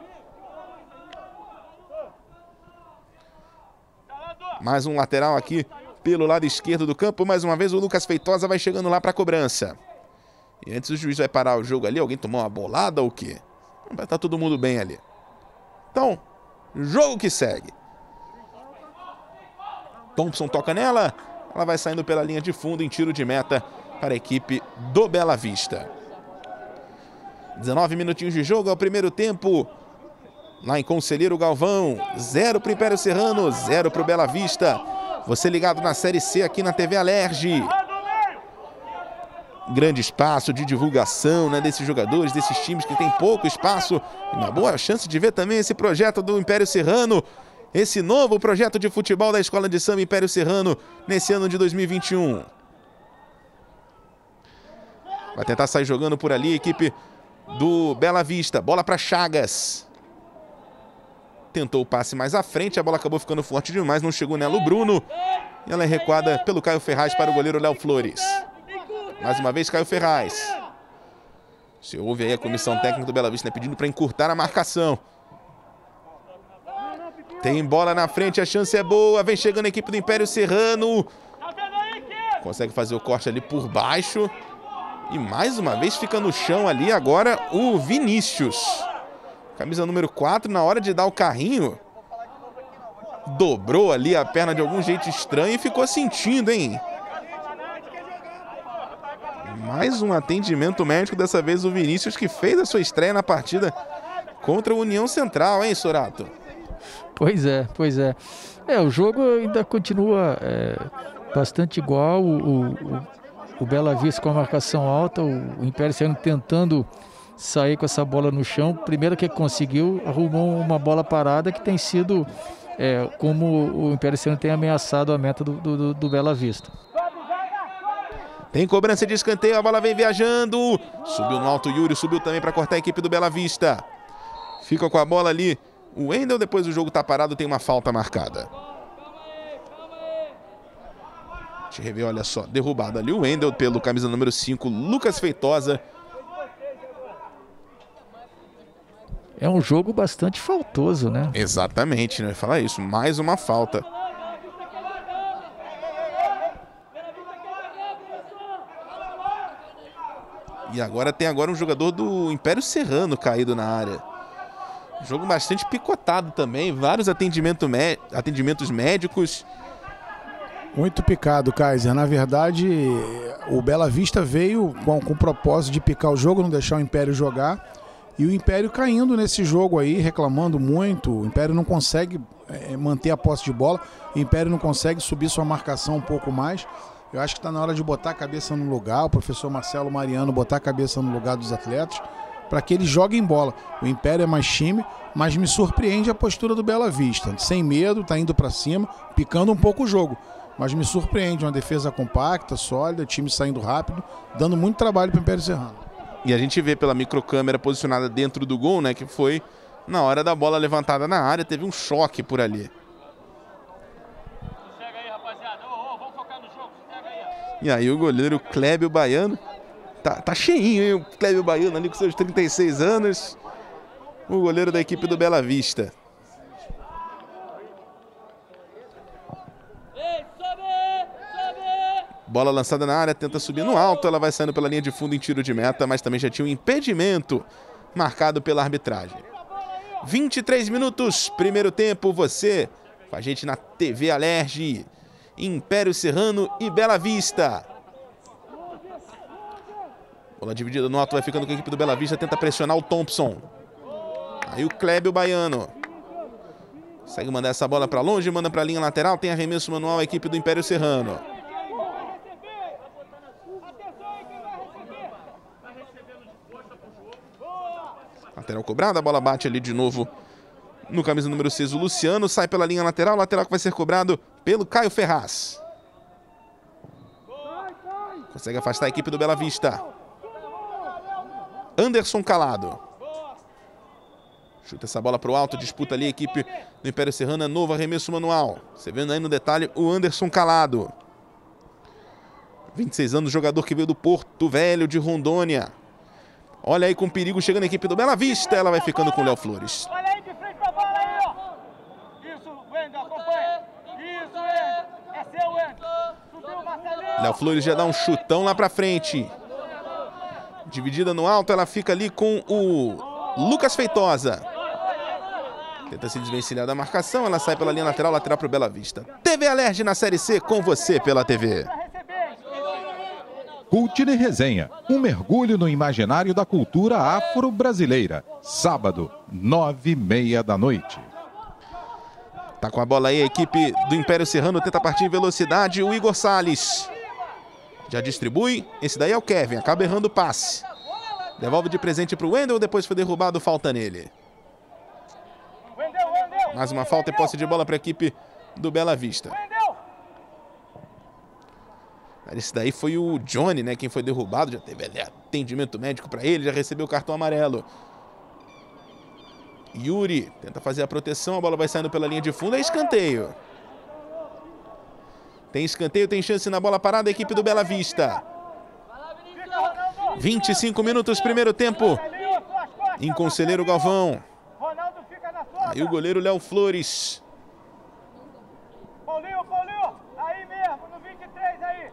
Mais um lateral aqui pelo lado esquerdo do campo. Mais uma vez o Lucas Feitosa vai chegando lá para a cobrança. E antes o juiz vai parar o jogo ali. Alguém tomou uma bolada ou o quê? Vai estar todo mundo bem ali. Então, jogo que segue. Thompson toca nela. Ela vai saindo pela linha de fundo em tiro de meta para a equipe do Bela Vista. dezenove minutinhos de jogo, é o primeiro tempo. Lá em Conselheiro Galvão, zero para o Império Serrano, zero para o Bela Vista. Você ligado na Série C aqui na T V Alerj. Grande espaço de divulgação, né, desses jogadores, desses times que tem pouco espaço. E uma boa chance de ver também esse projeto do Império Serrano. Esse novo projeto de futebol da Escola de Samba Império Serrano nesse ano de dois mil e vinte e um. Vai tentar sair jogando por ali a equipe do Bela Vista. Bola para Chagas. Tentou o passe mais à frente, a bola acabou ficando forte demais, não chegou nela o Bruno. E ela é recuada pelo Caio Ferraz para o goleiro Léo Flores. Mais uma vez Caio Ferraz. Se ouve aí a comissão técnica do Bela Vista, né, pedindo para encurtar a marcação. Tem bola na frente, a chance é boa, vem chegando a equipe do Império Serrano. Consegue fazer o corte ali por baixo. E mais uma vez fica no chão ali agora o Vinícius. Camisa número quatro, na hora de dar o carrinho, dobrou ali a perna de algum jeito estranho e ficou sentindo, hein? Mais um atendimento médico, dessa vez o Vinícius, que fez a sua estreia na partida contra o União Central, hein, Sorato? Pois é, pois é. É, o jogo ainda continua é, bastante igual, o, o, o Bela Vista com a marcação alta, o, o Império Serrano tentando sair com essa bola no chão. Primeiro que conseguiu, arrumou uma bola parada que tem sido é, como o Império Serrano tem ameaçado a meta do, do, do Bela Vista. Tem cobrança de escanteio, a bola vem viajando. Subiu no alto Yuri, subiu também para cortar a equipe do Bela Vista. Fica com a bola ali o Wendel, depois o jogo tá parado, tem uma falta marcada. Deixa eu rever, olha só, derrubado ali o Wendel pelo camisa número cinco, Lucas Feitosa. É um jogo bastante faltoso, né? Exatamente, né? Falar isso, mais uma falta. E agora tem agora um jogador do Império Serrano caído na área. Jogo bastante picotado também, vários atendimento mé- atendimentos médicos. Muito picado, Kaiser. Na verdade, o Bela Vista veio com, com o propósito de picar o jogo, não deixar o Império jogar. E o Império caindo nesse jogo aí, reclamando muito. O Império não consegue é, manter a posse de bola. O Império não consegue subir sua marcação um pouco mais. Eu acho que está na hora de botar a cabeça no lugar, o professor Marcelo Mariano botar a cabeça no lugar dos atletas, para que eles joguem bola. O Império é mais time, mas me surpreende a postura do Bela Vista. Sem medo, tá indo para cima, picando um pouco o jogo. Mas me surpreende, uma defesa compacta, sólida, time saindo rápido, dando muito trabalho para o Império Serrano. E a gente vê pela microcâmera posicionada dentro do gol, né, que foi na hora da bola levantada na área, teve um choque por ali. Chega aí, rapaziada. Ô, ô, vamos focar no jogo. Chega aí. E aí o goleiro Clébio Baiano, tá, tá cheinho, hein, o Clébio Baiano ali com seus trinta e seis anos, o goleiro da equipe do Bela Vista. Ei, sobe, sobe. Bola lançada na área, tenta subir no alto, ela vai saindo pela linha de fundo em tiro de meta, mas também já tinha um impedimento marcado pela arbitragem. vinte e três minutos, primeiro tempo, você com a gente na T V Alerj, Império Serrano e Bela Vista. Bola dividida no alto, vai ficando com a equipe do Bela Vista, tenta pressionar o Thompson. Aí o Clébio Baiano consegue mandar essa bola para longe, manda para a linha lateral, tem arremesso manual a equipe do Império Serrano. Lateral cobrada, a bola bate ali de novo no camisa número seis, o Luciano, sai pela linha lateral, lateral que vai ser cobrado pelo Caio Ferraz. Consegue afastar a equipe do Bela Vista. Anderson Calado. Chuta essa bola para o alto, disputa ali a equipe do Império Serrano, novo arremesso manual. Você vendo aí no detalhe o Anderson Calado. vinte e seis anos, jogador que veio do Porto Velho de Rondônia. Olha aí com perigo chegando a equipe do Bela Vista, ela vai ficando com o Léo Flores. Olha aí de frente pra bola aí, ó. Isso, Wendel, acompanha. Isso, Wendel. É seu, Wendel. Subiu o Marcelinho. Léo Flores já dá um chutão lá pra frente. Dividida no alto, ela fica ali com o Lucas Feitosa. Tenta se desvencilhar da marcação, ela sai pela linha lateral, lateral pro Bela Vista. T V Alerj na Série C, com você pela T V. Cultine Resenha, um mergulho no imaginário da cultura afro-brasileira. Sábado, nove e meia da noite. Tá com a bola aí a equipe do Império Serrano, tenta partir em velocidade, o Igor Salles. Já distribui, esse daí é o Kevin, acaba errando o passe. Devolve de presente pro Wendel, depois foi derrubado, falta nele. Mais uma falta e posse de bola para a equipe do Bela Vista. Esse daí foi o Johnny, né? Quem foi derrubado, já teve atendimento médico para ele, já recebeu o cartão amarelo. Yuri tenta fazer a proteção, a bola vai saindo pela linha de fundo, é escanteio. Tem escanteio, tem chance na bola parada a equipe do Bela Vista. vinte e cinco minutos, primeiro tempo. Em Conselheiro Galvão. Aí o goleiro Léo Flores. Paulinho, Paulinho, aí mesmo, no vinte e três aí.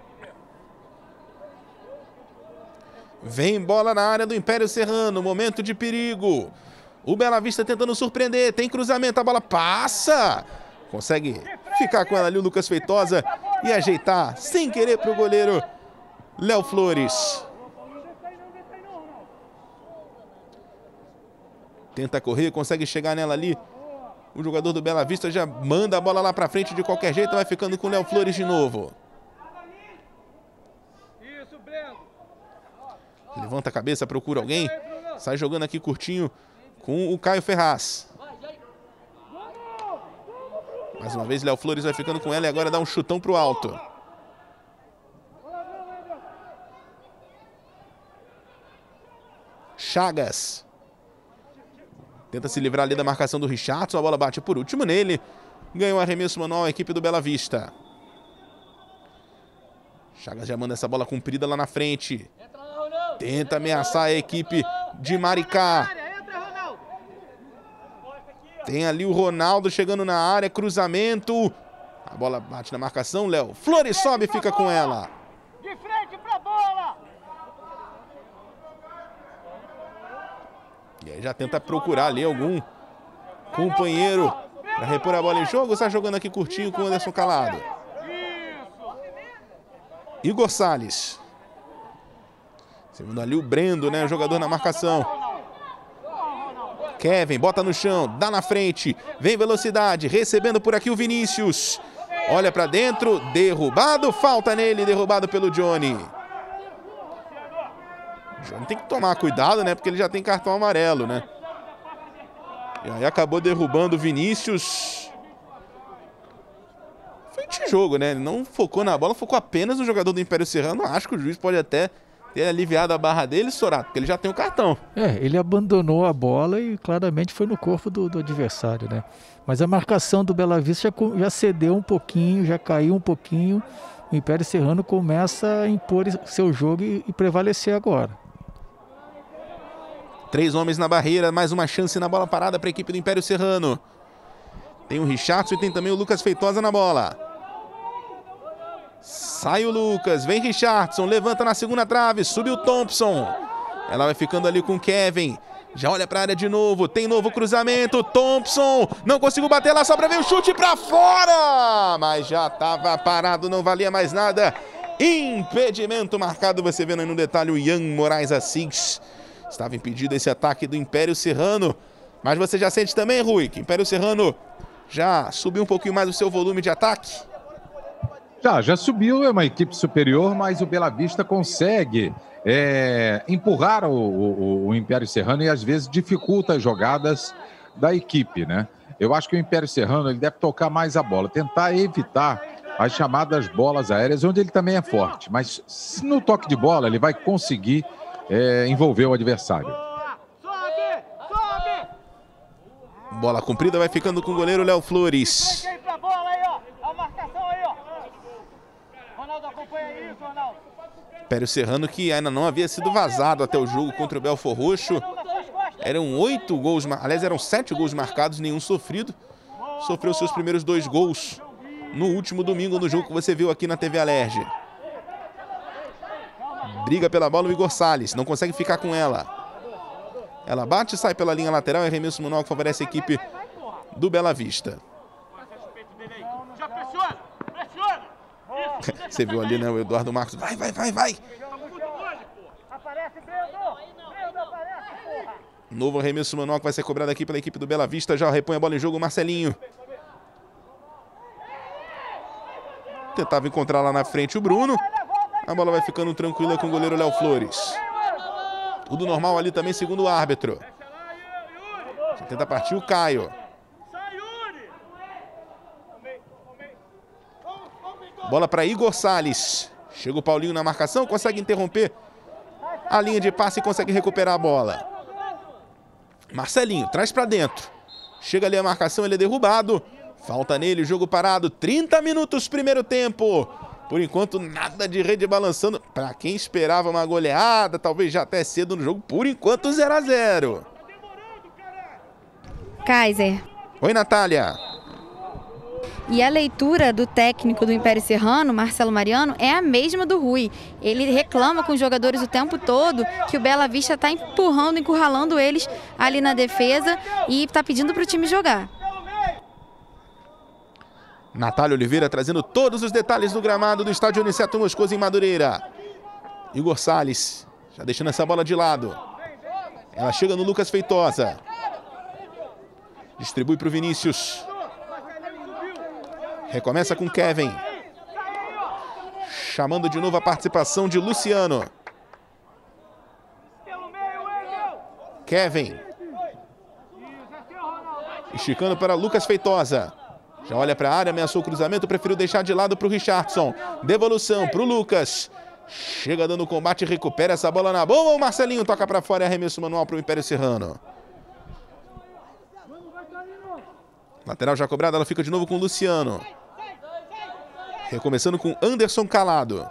Vem bola na área do Império Serrano, momento de perigo. O Bela Vista tentando surpreender, tem cruzamento, a bola passa. Consegue ficar com ela ali o Lucas Feitosa e ajeitar sem querer para o goleiro Léo Flores. Tenta correr, consegue chegar nela ali. O jogador do Bela Vista já manda a bola lá para frente de qualquer jeito, vai ficando com o Léo Flores de novo. Levanta a cabeça, procura alguém. Sai jogando aqui curtinho com o Caio Ferraz. Mais uma vez, Léo Flores vai ficando com ela e agora dá um chutão pro alto. Chagas. Tenta se livrar ali da marcação do Richardson. A bola bate por último nele. Ganhou um arremesso manual a equipe do Bela Vista. Chagas já manda essa bola comprida lá na frente. Tenta ameaçar a equipe de Maricá. Tem ali o Ronaldo chegando na área, cruzamento. A bola bate na marcação, Léo Flores sobe e fica com ela. De frente pra bola. E aí já tenta procurar ali algum companheiro para repor a bola em jogo. Está jogando aqui curtinho com o Anderson Calado. Igor Salles. Segundo ali o Brendo, né? O jogador na marcação. Kevin bota no chão, dá na frente, vem velocidade, recebendo por aqui o Vinícius. Olha pra dentro, derrubado, falta nele, derrubado pelo Johnny. O Johnny tem que tomar cuidado, né? Porque ele já tem cartão amarelo, né? E aí acabou derrubando o Vinícius. Foi de jogo, né? Ele não focou na bola, focou apenas no jogador do Império Serrano. Acho que o juiz pode até ter aliviado a barra dele, Sorato, porque ele já tem o cartão. É, ele abandonou a bola e claramente foi no corpo do, do adversário, né? Mas a marcação do Bela Vista já, já cedeu um pouquinho, já caiu um pouquinho. O Império Serrano começa a impor seu jogo e, e prevalecer agora. Três homens na barreira, mais uma chance na bola parada para a equipe do Império Serrano. Tem o Richardson e tem também o Lucas Feitosa na bola. Sai o Lucas, vem Richardson, levanta na segunda trave, subiu o Thompson. Ela vai ficando ali com o Kevin. Já olha para a área de novo, tem novo cruzamento, Thompson. Não conseguiu bater lá, só para ver o chute para fora. Mas já estava parado, não valia mais nada. Impedimento marcado, você vendo aí no detalhe o Ian Moraes Assis. Estava impedido esse ataque do Império Serrano. Mas você já sente também, Rui, que o Império Serrano já subiu um pouquinho mais o seu volume de ataque? Já, já subiu, é uma equipe superior, mas o Bela Vista consegue é, empurrar o, o, o Império Serrano e às vezes dificulta as jogadas da equipe, né? Eu acho que o Império Serrano ele deve tocar mais a bola, tentar evitar as chamadas bolas aéreas, onde ele também é forte. Mas se no toque de bola ele vai conseguir é, envolver o adversário. Bola comprida, vai ficando com o goleiro Léo Flores. Império Serrano que ainda não havia sido vazado até o jogo contra o Belfort Roxo. Eram oito gols, aliás, eram sete gols marcados, nenhum sofrido. Sofreu seus primeiros dois gols no último domingo no jogo que você viu aqui na T V Alerj. Briga pela bola o Igor Salles, não consegue ficar com ela. Ela bate, sai pela linha lateral, é arremesso manual que favorece a equipe do Bela Vista. Você viu ali, né, o Eduardo Marcos. Vai, vai, vai, vai. Novo arremesso manual que vai ser cobrado aqui pela equipe do Bela Vista. Já repõe a bola em jogo o Marcelinho. Tentava encontrar lá na frente o Bruno. A bola vai ficando tranquila com o goleiro Léo Flores. Tudo normal ali também, segundo o árbitro. Já tenta partir o Caio. Bola para Igor Salles. Chega o Paulinho na marcação, consegue interromper a linha de passe e consegue recuperar a bola. Marcelinho, traz para dentro. Chega ali a marcação, ele é derrubado. Falta nele, jogo parado. trinta minutos, primeiro tempo. Por enquanto, nada de rede balançando. Para quem esperava uma goleada, talvez já até cedo no jogo. Por enquanto, zero a zero. Kaiser. Oi, Natália. E a leitura do técnico do Império Serrano, Marcelo Mariano, é a mesma do Rui. Ele reclama com os jogadores o tempo todo que o Bela Vista está empurrando, encurralando eles ali na defesa e está pedindo para o time jogar. Natália Oliveira trazendo todos os detalhes do gramado do estádio Aniceto Moscoso em Madureira. Igor Salles já deixando essa bola de lado. Ela chega no Lucas Feitosa. Distribui para o Vinícius. Recomeça com Kevin. Chamando de novo a participação de Luciano. Kevin. Esticando para Lucas Feitosa. Já olha para a área, ameaçou o cruzamento, preferiu deixar de lado para o Richardson. Devolução para o Lucas. Chega dando combate, recupera essa bola na boa. O Marcelinho toca para fora e arremesso manual para o Império Serrano. Lateral já cobrada, ela fica de novo com o Luciano. Recomeçando com Anderson Calado.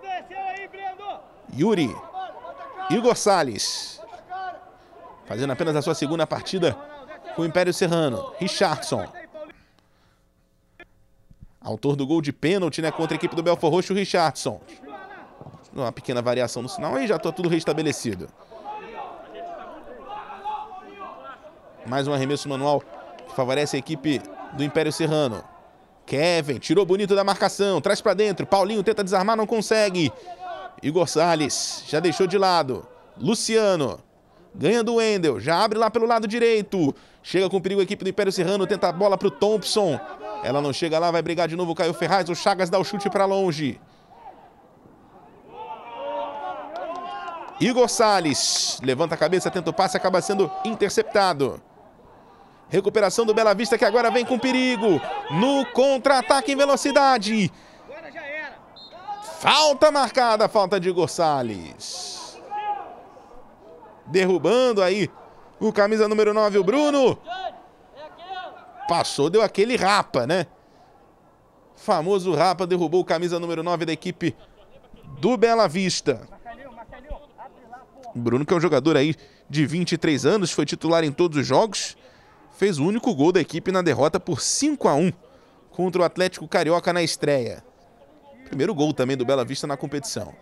Yuri. Igor Salles. Fazendo apenas a sua segunda partida com o Império Serrano. Richardson. Autor do gol de pênalti, né, contra a equipe do Belfort Roxo, Richardson. Uma pequena variação no sinal e já está tudo restabelecido. Mais um arremesso manual que favorece a equipe do Império Serrano. Kevin tirou bonito da marcação, traz para dentro. Paulinho tenta desarmar, não consegue. Igor Salles já deixou de lado. Luciano Ganha do Wendel, já abre lá pelo lado direito. Chega com perigo a equipe do Império Serrano, tenta a bola para o Thompson. Ela não chega lá, vai brigar de novo o Caio Ferraz. O Chagas dá o chute para longe. Igor Salles levanta a cabeça, tenta o passe, acaba sendo interceptado. Recuperação do Bela Vista, que agora vem com perigo. No contra-ataque em velocidade. Falta marcada, falta de Igor Salles. Derrubando aí o camisa número nove, o Bruno. Passou, deu aquele rapa, né? Famoso rapa, derrubou o camisa número nove da equipe do Bela Vista. Bruno, que é um jogador aí de vinte e três anos, foi titular em todos os jogos. Fez o único gol da equipe na derrota por cinco a um contra o Atlético Carioca na estreia. Primeiro gol também do Bela Vista na competição.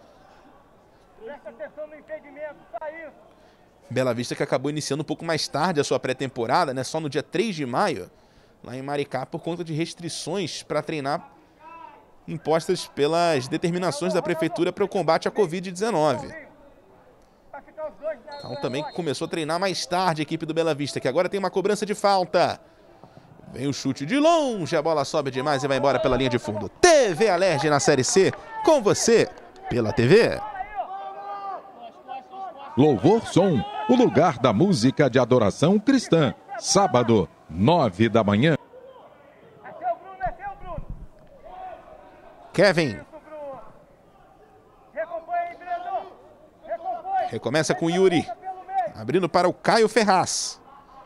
Bela Vista que acabou iniciando um pouco mais tarde a sua pré-temporada, né? Só no dia três de maio, lá em Maricá, por conta de restrições para treinar impostas pelas determinações da Prefeitura para o combate à covid dezenove. Então também começou a treinar mais tarde a equipe do Bela Vista, que agora tem uma cobrança de falta. Vem o chute de longe, a bola sobe demais e vai embora pela linha de fundo. T V Alerj na Série C, com você pela T V. Louvor Som, o lugar da música de adoração cristã. Sábado, nove da manhã. Kevin. Recomeça com o Yuri. Abrindo para o Caio Ferraz.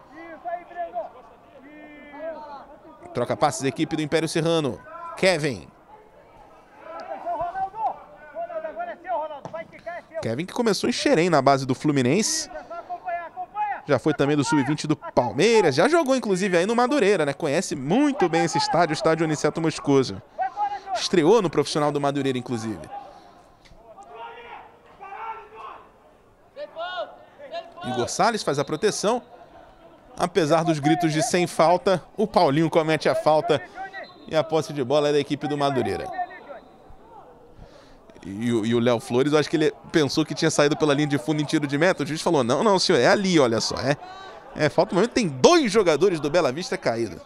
Troca passes da equipe do Império Serrano. Kevin. Kevin que começou em Xerém na base do Fluminense. Já foi também do sub vinte do Palmeiras. Já jogou inclusive aí no Madureira, né? Conhece muito bem esse estádio, o estádio Aniceto Moscoso. Estreou no profissional do Madureira, inclusive. Igor Salles faz a proteção. Apesar dos gritos de sem falta, o Paulinho comete a falta. E a posse de bola é da equipe do Madureira. E, e o Léo Flores, eu acho que ele pensou que tinha saído pela linha de fundo em tiro de meta. O juiz falou, não, não, senhor, é ali, olha só. É, é falta. No momento tem dois jogadores do Bela Vista caídos.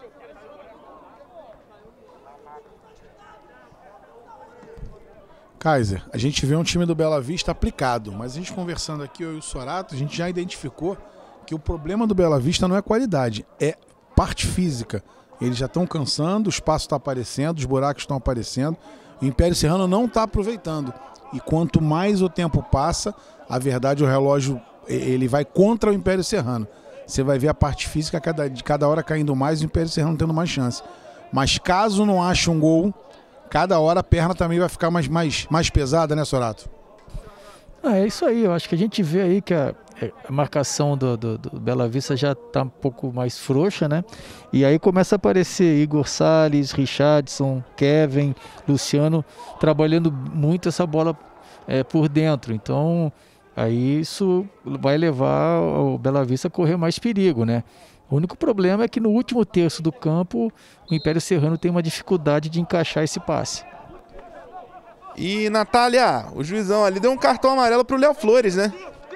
Kaiser, a gente vê um time do Bela Vista aplicado, mas a gente conversando aqui, eu e o Sorato, a gente já identificou que o problema do Bela Vista não é qualidade, é parte física. Eles já estão cansando, o espaço está aparecendo, os buracos estão aparecendo, o Império Serrano não está aproveitando. E quanto mais o tempo passa, a verdade, o relógio ele vai contra o Império Serrano. Você vai ver a parte física cada, de cada hora caindo mais e o Império Serrano tendo mais chance. Mas caso não ache um gol, cada hora a perna também vai ficar mais, mais, mais pesada, né, Sorato? Ah, é isso aí, eu acho que a gente vê aí que a, a marcação do, do, do Bela Vista já está um pouco mais frouxa, né? E aí começa a aparecer Igor Salles, Richardson, Kevin, Luciano, trabalhando muito essa bola é, por dentro. Então, aí isso vai levar o Bela Vista a correr mais perigo, né? O único problema é que no último terço do campo, o Império Serrano tem uma dificuldade de encaixar esse passe. E, Natália, o juizão ali deu um cartão amarelo para o Léo Flores, né?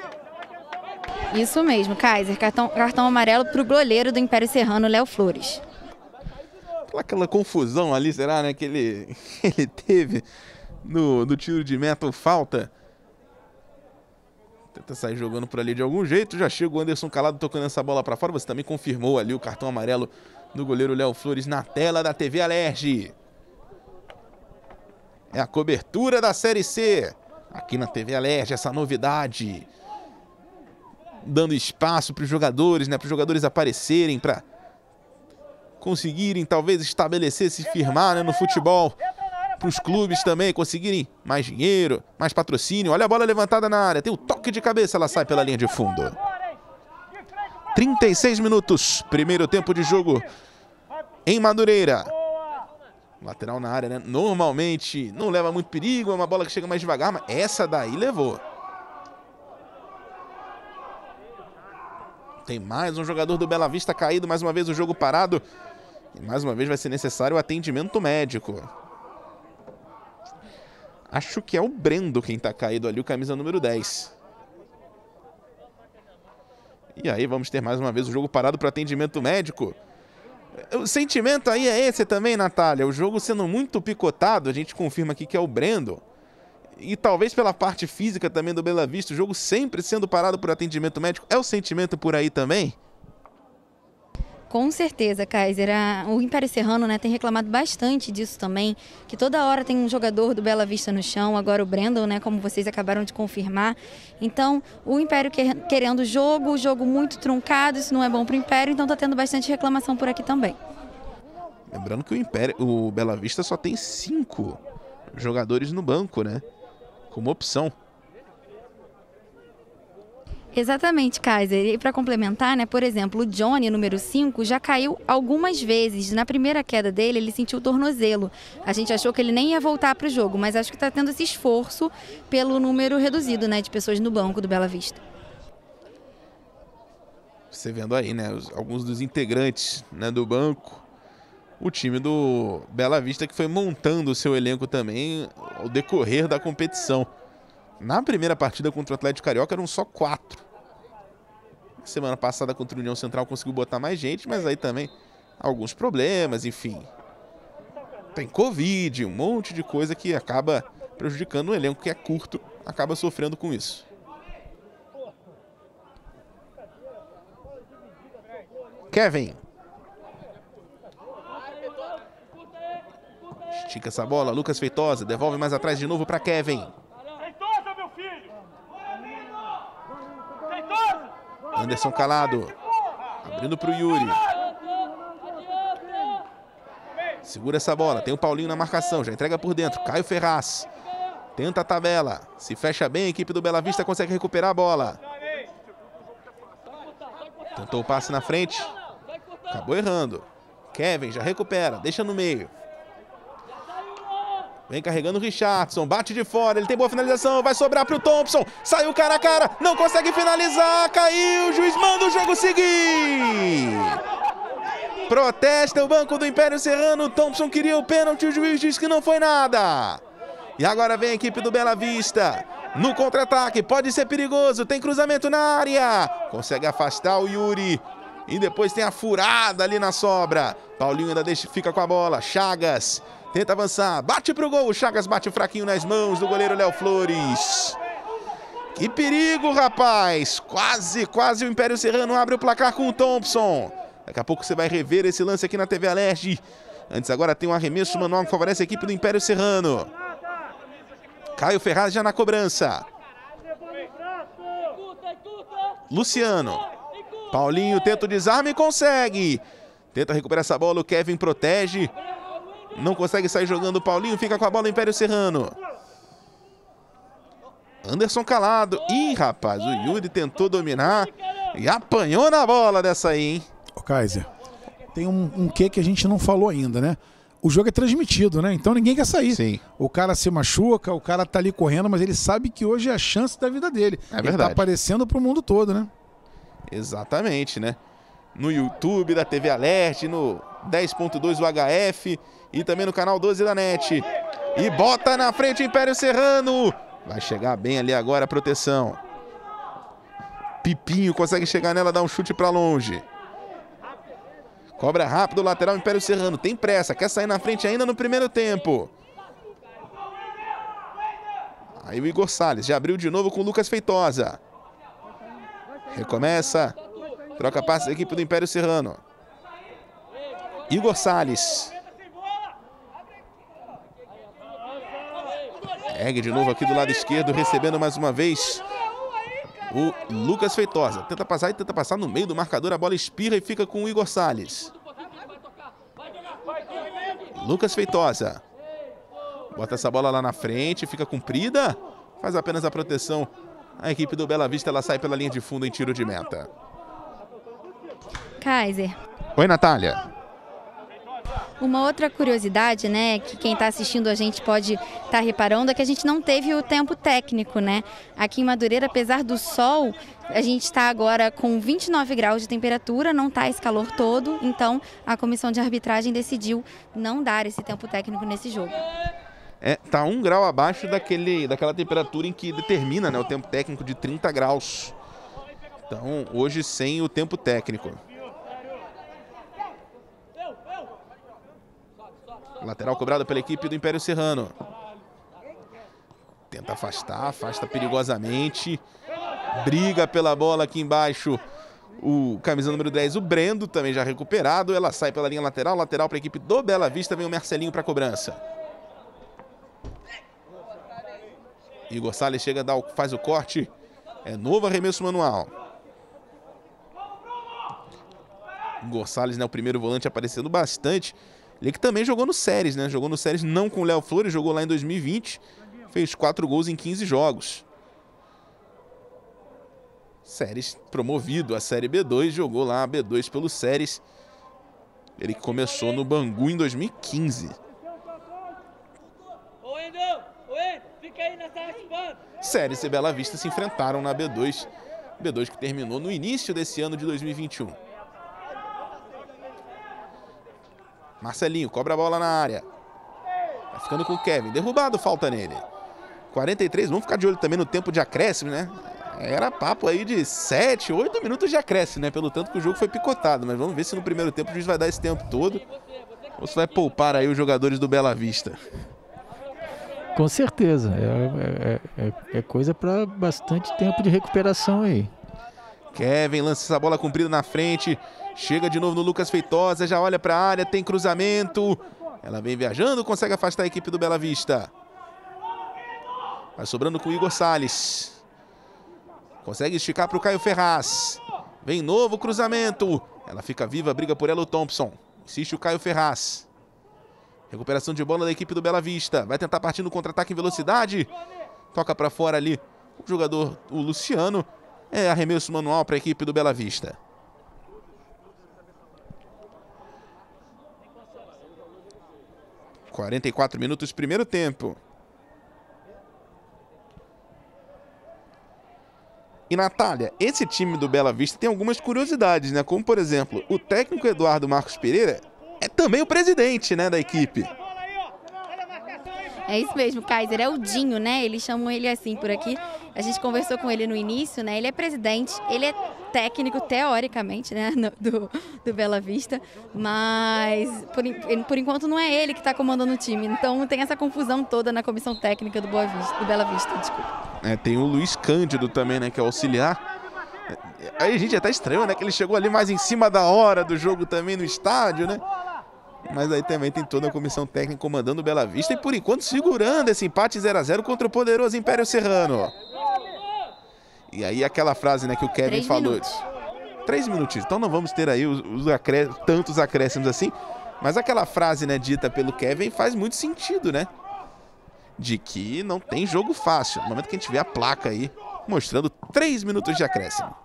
Isso mesmo, Kaiser. Cartão, cartão amarelo para o goleiro do Império Serrano, Léo Flores. Aquela confusão ali, será, né? Que ele, ele teve no, no tiro de meta, falta. Tenta sair jogando por ali de algum jeito. Já chega o Anderson Calado tocando essa bola para fora. Você também confirmou ali o cartão amarelo do goleiro Léo Flores na tela da T V Alerj. É a cobertura da Série C. Aqui na T V Alerj, essa novidade. Dando espaço para os jogadores, né? Para os jogadores aparecerem, para conseguirem talvez estabelecer, se firmar, né, no futebol. Para os clubes também conseguirem mais dinheiro, mais patrocínio. Olha a bola levantada na área, tem o toque de cabeça, ela sai pela linha de fundo. trinta e seis minutos, primeiro tempo de jogo em Madureira. Lateral na área, né? Normalmente não leva muito perigo, é uma bola que chega mais devagar, mas essa daí levou. Tem mais um jogador do Bela Vista caído, mais uma vez o jogo parado. E mais uma vez vai ser necessário o atendimento médico. Acho que é o Brendo quem tá caído ali, o camisa número dez. E aí vamos ter mais uma vez o jogo parado para atendimento médico. O sentimento aí é esse também, Natália. O jogo sendo muito picotado, a gente confirma aqui que é o Brandon. E talvez pela parte física também do Bela Vista, o jogo sempre sendo parado por atendimento médico. É o sentimento por aí também? Com certeza, Kaiser. O Império Serrano, né, tem reclamado bastante disso também, que toda hora tem um jogador do Bela Vista no chão, agora o Brandon, né, como vocês acabaram de confirmar. Então, o Império querendo jogo, o jogo muito truncado, isso não é bom para o Império, então está tendo bastante reclamação por aqui também. Lembrando que o, Império, o Bela Vista só tem cinco jogadores no banco, né, como opção. Exatamente, Kaiser. E para complementar, né, por exemplo, o Johnny, número cinco, já caiu algumas vezes. Na primeira queda dele, ele sentiu o tornozelo. A gente achou que ele nem ia voltar para o jogo, mas acho que está tendo esse esforço pelo número reduzido, né, de pessoas no banco do Bela Vista. Você vendo aí, né, os, alguns dos integrantes, né, do banco. O time do Bela Vista que foi montando o seu elenco também ao decorrer da competição. Na primeira partida contra o Atlético Carioca eram só quatro. Semana passada contra o União Central conseguiu botar mais gente, mas aí também alguns problemas, enfim. Tem Covid, um monte de coisa que acaba prejudicando o elenco que é curto, acaba sofrendo com isso. Kevin. Estica essa bola, Lucas Feitosa, devolve mais atrás de novo para Kevin. Anderson Calado, abrindo para o Yuri. Segura essa bola, tem o Paulinho na marcação, já entrega por dentro. Caio Ferraz, tenta a tabela, se fecha bem, a equipe do Bela Vista consegue recuperar a bola. Tentou o passe na frente, acabou errando. Kevin já recupera, deixa no meio. Vem carregando o Richardson, bate de fora, ele tem boa finalização, vai sobrar para o Thompson. Saiu cara a cara, não consegue finalizar, caiu, o juiz manda o jogo seguir. Protesta o banco do Império Serrano, o Thompson queria o pênalti, o juiz diz que não foi nada. E agora vem a equipe do Bela Vista, no contra-ataque, pode ser perigoso, tem cruzamento na área. Consegue afastar o Yuri. E depois tem a furada ali na sobra. Paulinho ainda deixa, fica com a bola, Chagas. Tenta avançar, bate pro gol, o Chagas bate fraquinho nas mãos do goleiro Léo Flores. Que perigo, rapaz! Quase, quase o Império Serrano abre o placar com o Thompson. Daqui a pouco você vai rever esse lance aqui na T V Alerj. Antes agora tem um arremesso manual que favorece a equipe do Império Serrano. Caio Ferraz já na cobrança. Luciano. Paulinho tenta o desarme e consegue. Tenta recuperar essa bola, o Kevin protege. Não consegue sair jogando o Paulinho, fica com a bola o Império Serrano. Anderson Calado. Ih, rapaz, o Yuri tentou dominar e apanhou na bola dessa aí, hein? Ô, Kaiser, tem um, um quê que a gente não falou ainda, né? O jogo é transmitido, né? Então ninguém quer sair. Sim. O cara se machuca, o cara tá ali correndo, mas ele sabe que hoje é a chance da vida dele. É ele verdade. Tá aparecendo pro mundo todo, né? Exatamente, né? No YouTube da T V Alerj, no dez ponto dois do H F e também no canal doze da NET. E bota na frente o Império Serrano. Vai chegar bem ali agora a proteção. Pipinho consegue chegar nela, dar um chute para longe. Cobra rápido o lateral Império Serrano. Tem pressa, quer sair na frente ainda no primeiro tempo. Aí o Igor Salles já abriu de novo com o Lucas Feitosa. Recomeça. Troca passe da equipe do Império Serrano. Igor Salles. Ergue de novo aqui do lado esquerdo, recebendo mais uma vez o Lucas Feitosa. Tenta passar e tenta passar no meio do marcador. A bola espirra e fica com o Igor Salles. Lucas Feitosa. Bota essa bola lá na frente, fica comprida. Faz apenas a proteção. A equipe do Bela Vista, ela sai pela linha de fundo em tiro de meta. Kaiser. Oi, Natália. Uma outra curiosidade, né, que quem está assistindo a gente pode estar tá reparando, é que a gente não teve o tempo técnico, né? Aqui em Madureira, apesar do sol, a gente está agora com vinte e nove graus de temperatura, não está esse calor todo, então a comissão de arbitragem decidiu não dar esse tempo técnico nesse jogo. É, tá um grau abaixo daquele, daquela temperatura em que determina, né, o tempo técnico de trinta graus. Então, hoje sem o tempo técnico. Lateral cobrado pela equipe do Império Serrano. Tenta afastar, afasta perigosamente. Briga pela bola aqui embaixo. O camisa número dez, o Brendo, também já recuperado. Ela sai pela linha lateral, lateral para a equipe do Bela Vista. Vem o Marcelinho para a cobrança. Igor Salles chega, dá o, faz o corte. É novo arremesso manual. Igor Salles, né, o primeiro volante, aparecendo bastante. Ele que também jogou no Séries, né? Jogou no Séries não com o Léo Flores, jogou lá em dois mil e vinte. Fez quatro gols em quinze jogos. Séries promovido a Série B dois, jogou lá a B dois pelo Séries. Ele que começou no Bangu em dois mil e quinze. Séries e Bela Vista se enfrentaram na B dois. B dois que terminou no início desse ano de dois mil e vinte e um. Marcelinho cobra a bola na área. Vai ficando com o Kevin. Derrubado, falta nele. quarenta e três, vamos ficar de olho também no tempo de acréscimo, né? Era papo aí de sete, oito minutos de acréscimo, né? Pelo tanto que o jogo foi picotado. Mas vamos ver se no primeiro tempo o juiz vai dar esse tempo todo. Ou se vai poupar aí os jogadores do Bela Vista. Com certeza. É, é, é, é coisa para bastante tempo de recuperação aí. Kevin lança essa bola comprida na frente. Chega de novo no Lucas Feitosa. Já olha para a área, tem cruzamento. Ela vem viajando, consegue afastar a equipe do Bela Vista. Vai sobrando com o Igor Salles. Consegue esticar para o Caio Ferraz. Vem novo cruzamento. Ela fica viva, briga por ela o Thompson. Insiste o Caio Ferraz. Recuperação de bola da equipe do Bela Vista. Vai tentar partir no contra-ataque em velocidade. Toca para fora ali o jogador, o Luciano. É arremesso manual para a equipe do Bela Vista. quarenta e quatro minutos, primeiro tempo. E, Natália, esse time do Bela Vista tem algumas curiosidades, né? Como, por exemplo, o técnico Eduardo Marcos Pereira é também o presidente, né, da equipe. É isso mesmo, Kaiser, é o Dinho, né? Eles chamam ele assim por aqui. A gente conversou com ele no início, né? Ele é presidente, ele é técnico, teoricamente, né? No, do, do Bela Vista, mas por, por enquanto não é ele que está comandando o time. Então tem essa confusão toda na comissão técnica do, Boa Vista, do Bela Vista, desculpa. É, tem o Luiz Cândido também, né? Que é auxiliar. Aí a gente até estranhou, né? Que ele chegou ali mais em cima da hora do jogo também no estádio, né? Mas aí também tem toda a comissão técnica comandando o Bela Vista e por enquanto segurando esse empate zero a zero contra o poderoso Império Serrano. E aí aquela frase, né, que o Kevin Três falou. Minutos. Três minutinhos. Então não vamos ter aí os, os acré... tantos acréscimos assim. Mas aquela frase, né, dita pelo Kevin faz muito sentido, né? De que não tem jogo fácil. No momento que a gente vê a placa aí mostrando três minutos de acréscimo.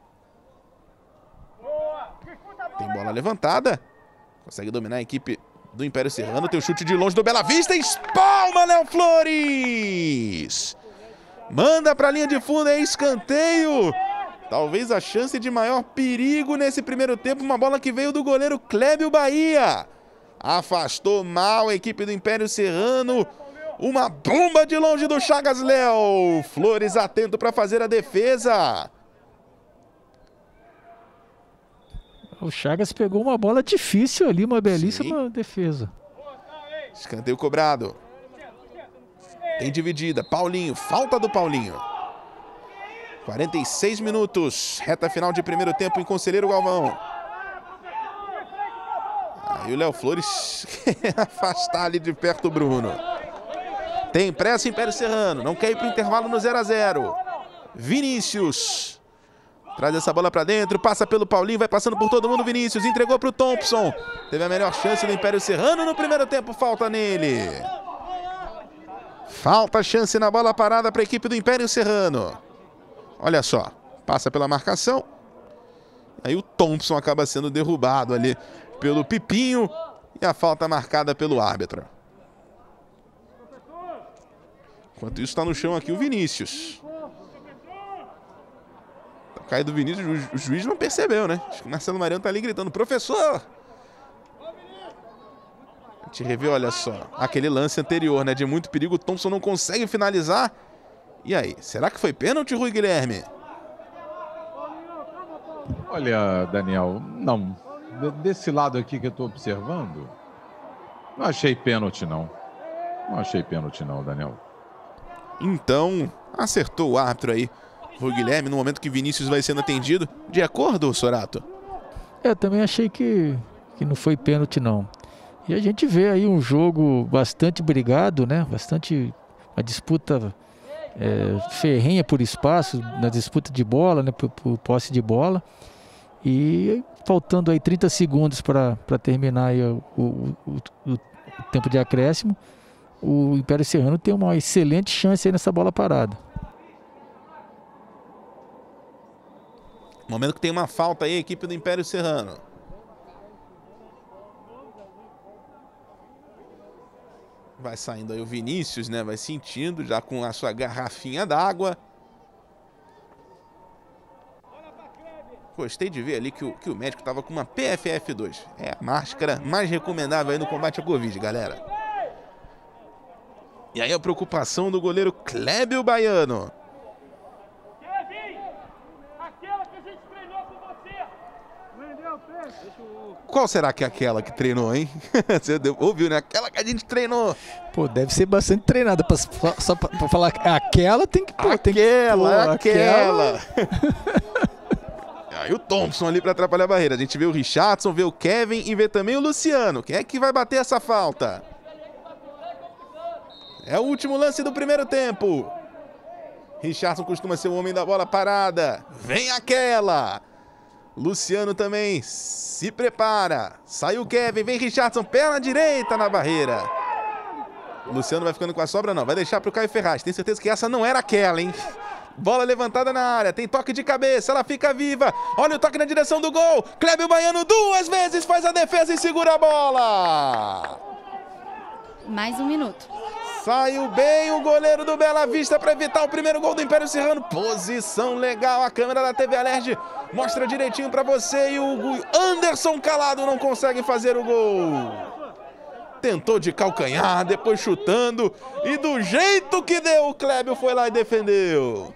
Tem bola levantada. Consegue dominar a equipe do Império Serrano. Tem o chute de longe do Bela Vista. Espalma, Léo Flores. Manda para a linha de fundo. É escanteio. Talvez a chance de maior perigo nesse primeiro tempo. Uma bola que veio do goleiro Clébio Bahia. Afastou mal a equipe do Império Serrano. Uma bomba de longe do Chagas Léo. Flores atento para fazer a defesa. O Chagas pegou uma bola difícil ali, uma belíssima Sim. defesa. Escanteio cobrado. Tem dividida. Paulinho, falta do Paulinho. quarenta e seis minutos. Reta final de primeiro tempo em Conselheiro Galvão. Aí o Léo Flores quer afastar ali de perto o Bruno. Tem pressa Império Serrano. Não quer ir para o intervalo no zero a zero. Vinícius. Traz essa bola para dentro, passa pelo Paulinho, vai passando por todo mundo. Vinícius entregou para o Thompson. Teve a melhor chance do Império Serrano no primeiro tempo, falta nele. Falta chance na bola parada para a equipe do Império Serrano. Olha só, passa pela marcação. Aí o Thompson acaba sendo derrubado ali pelo Pipinho. E a falta marcada pelo árbitro. Enquanto isso está no chão aqui o Vinícius. Cai do Vinícius, o, ju o juiz não percebeu, né? Acho que o Marcelo Mariano tá ali gritando, professor! A gente revê, olha só, aquele lance anterior, né? De muito perigo, o Thompson não consegue finalizar. E aí, será que foi pênalti, Rui Guilherme? Olha, Daniel, não. Desse lado aqui que eu estou observando, não achei pênalti, não. Não achei pênalti, não, Daniel. Então, acertou o árbitro aí, o Guilherme, no momento que Vinícius vai sendo atendido. De acordo, Sorato? Eu também achei que, que não foi pênalti, não. E a gente vê aí um jogo bastante brigado, né? Bastante uma disputa é, ferrenha por espaço, na disputa de bola, né? Por, por posse de bola. E faltando aí trinta segundos para terminar aí o, o, o, o tempo de acréscimo, o Império Serrano tem uma excelente chance aí nessa bola parada. Momento que tem uma falta aí, a equipe do Império Serrano. Vai saindo aí o Vinícius, né? Vai sentindo, já com a sua garrafinha d'água. Gostei de ver ali que o, que o médico estava com uma P F F dois. É a máscara mais recomendável aí no combate à Covid, galera. E aí a preocupação do goleiro Clébio Baiano. Kevin, aquela que a gente treinou com você. Qual será que é aquela que treinou, hein? Você ouviu, né? Aquela que a gente treinou. Pô, deve ser bastante treinada. Pra, só pra, pra falar aquela tem que... Pô, aquela, tem que, pô, aquela. Aí o Thompson ali para atrapalhar a barreira. A gente vê o Richardson, vê o Kevin e vê também o Luciano. Quem é que vai bater essa falta? É o último lance do primeiro tempo. Richardson costuma ser o homem da bola parada. Vem aquela. Luciano também se prepara. Sai o Kevin, vem Richardson, perna direita na barreira. O Luciano vai ficando com a sobra, não. Vai deixar para o Caio Ferraz. Tem certeza que essa não era aquela, hein? Bola levantada na área, tem toque de cabeça, ela fica viva. Olha o toque na direção do gol. Clébio Baiano duas vezes faz a defesa e segura a bola. Mais um minuto. Saiu bem o goleiro do Bela Vista para evitar o primeiro gol do Império Serrano. Posição legal, a câmera da T V Alerj mostra direitinho para você. E o Anderson Calado não consegue fazer o gol. Tentou de calcanhar, depois chutando. E do jeito que deu, o Clébio foi lá e defendeu.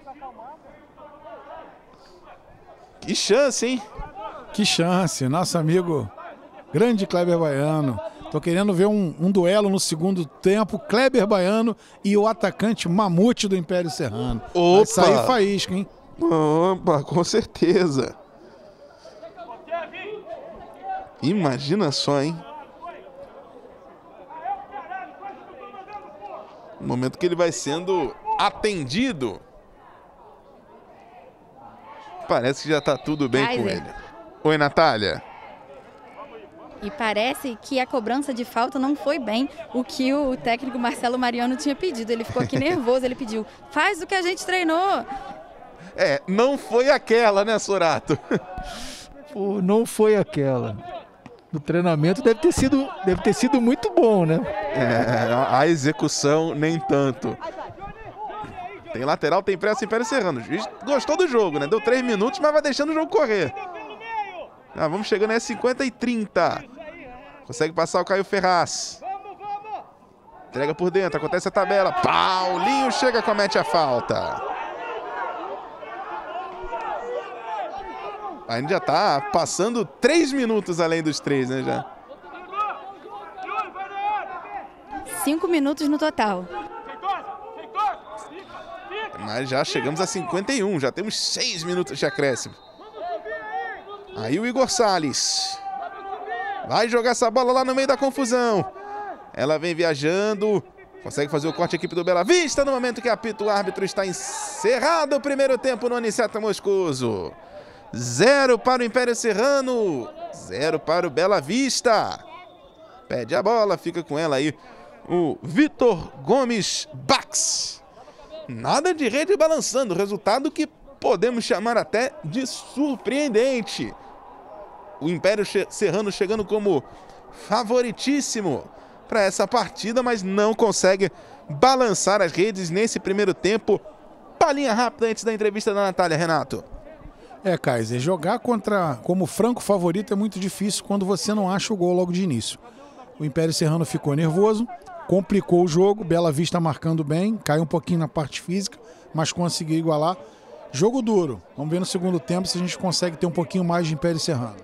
Que chance, hein? Que chance, nosso amigo grande Kleber Baiano. Tô querendo ver um, um duelo no segundo tempo, Kleber Baiano e o atacante Mamute do Império Serrano. Opa! Vai sair faísca, hein? Opa, com certeza. Imagina só, hein? No momento que ele vai sendo atendido. Parece que já tá tudo bem Kaiser. com ele. Oi, Natália. E parece que a cobrança de falta não foi bem o que o técnico Marcelo Mariano tinha pedido. Ele ficou aqui nervoso, ele pediu, faz o que a gente treinou. É, não foi aquela, né, Sorato? Pô, não foi aquela. O treinamento deve ter sido, deve ter sido muito bom, né? É, a execução nem tanto. Tem lateral, tem pressa, Império Serrano. O juiz gostou do jogo, né? Deu três minutos, mas vai deixando o jogo correr. Ah, vamos chegando a cinquenta e trinta. Consegue passar o Caio Ferraz. Entrega por dentro, acontece a tabela. Paulinho chega, comete a falta. A gente já tá passando três minutos além dos três, né, já? Cinco minutos no total. Mas já chegamos a cinquenta e um, já temos seis minutos de acréscimo. Aí o Igor Salles. Vai jogar essa bola lá no meio da confusão. Ela vem viajando. Consegue fazer o corte a equipe do Bela Vista no momento que apita o árbitro. Está encerrado o primeiro tempo no Aniceto Moscoso. Zero para o Império Serrano. Zero para o Bela Vista. Pede a bola, fica com ela aí o Vitor Gomes Bax. Nada de rede balançando. Resultado que podemos chamar até de surpreendente. O Império Serrano chegando como favoritíssimo para essa partida, mas não consegue balançar as redes nesse primeiro tempo. Palhinha rápida antes da entrevista da Natália, Renato. É, Kaiser, jogar contra como franco favorito é muito difícil quando você não acha o gol logo de início. O Império Serrano ficou nervoso, complicou o jogo, Bela Vista marcando bem, caiu um pouquinho na parte física, mas conseguiu igualar. jogo duro. Vamos ver no segundo tempo se a gente consegue ter um pouquinho mais de Império Serrano.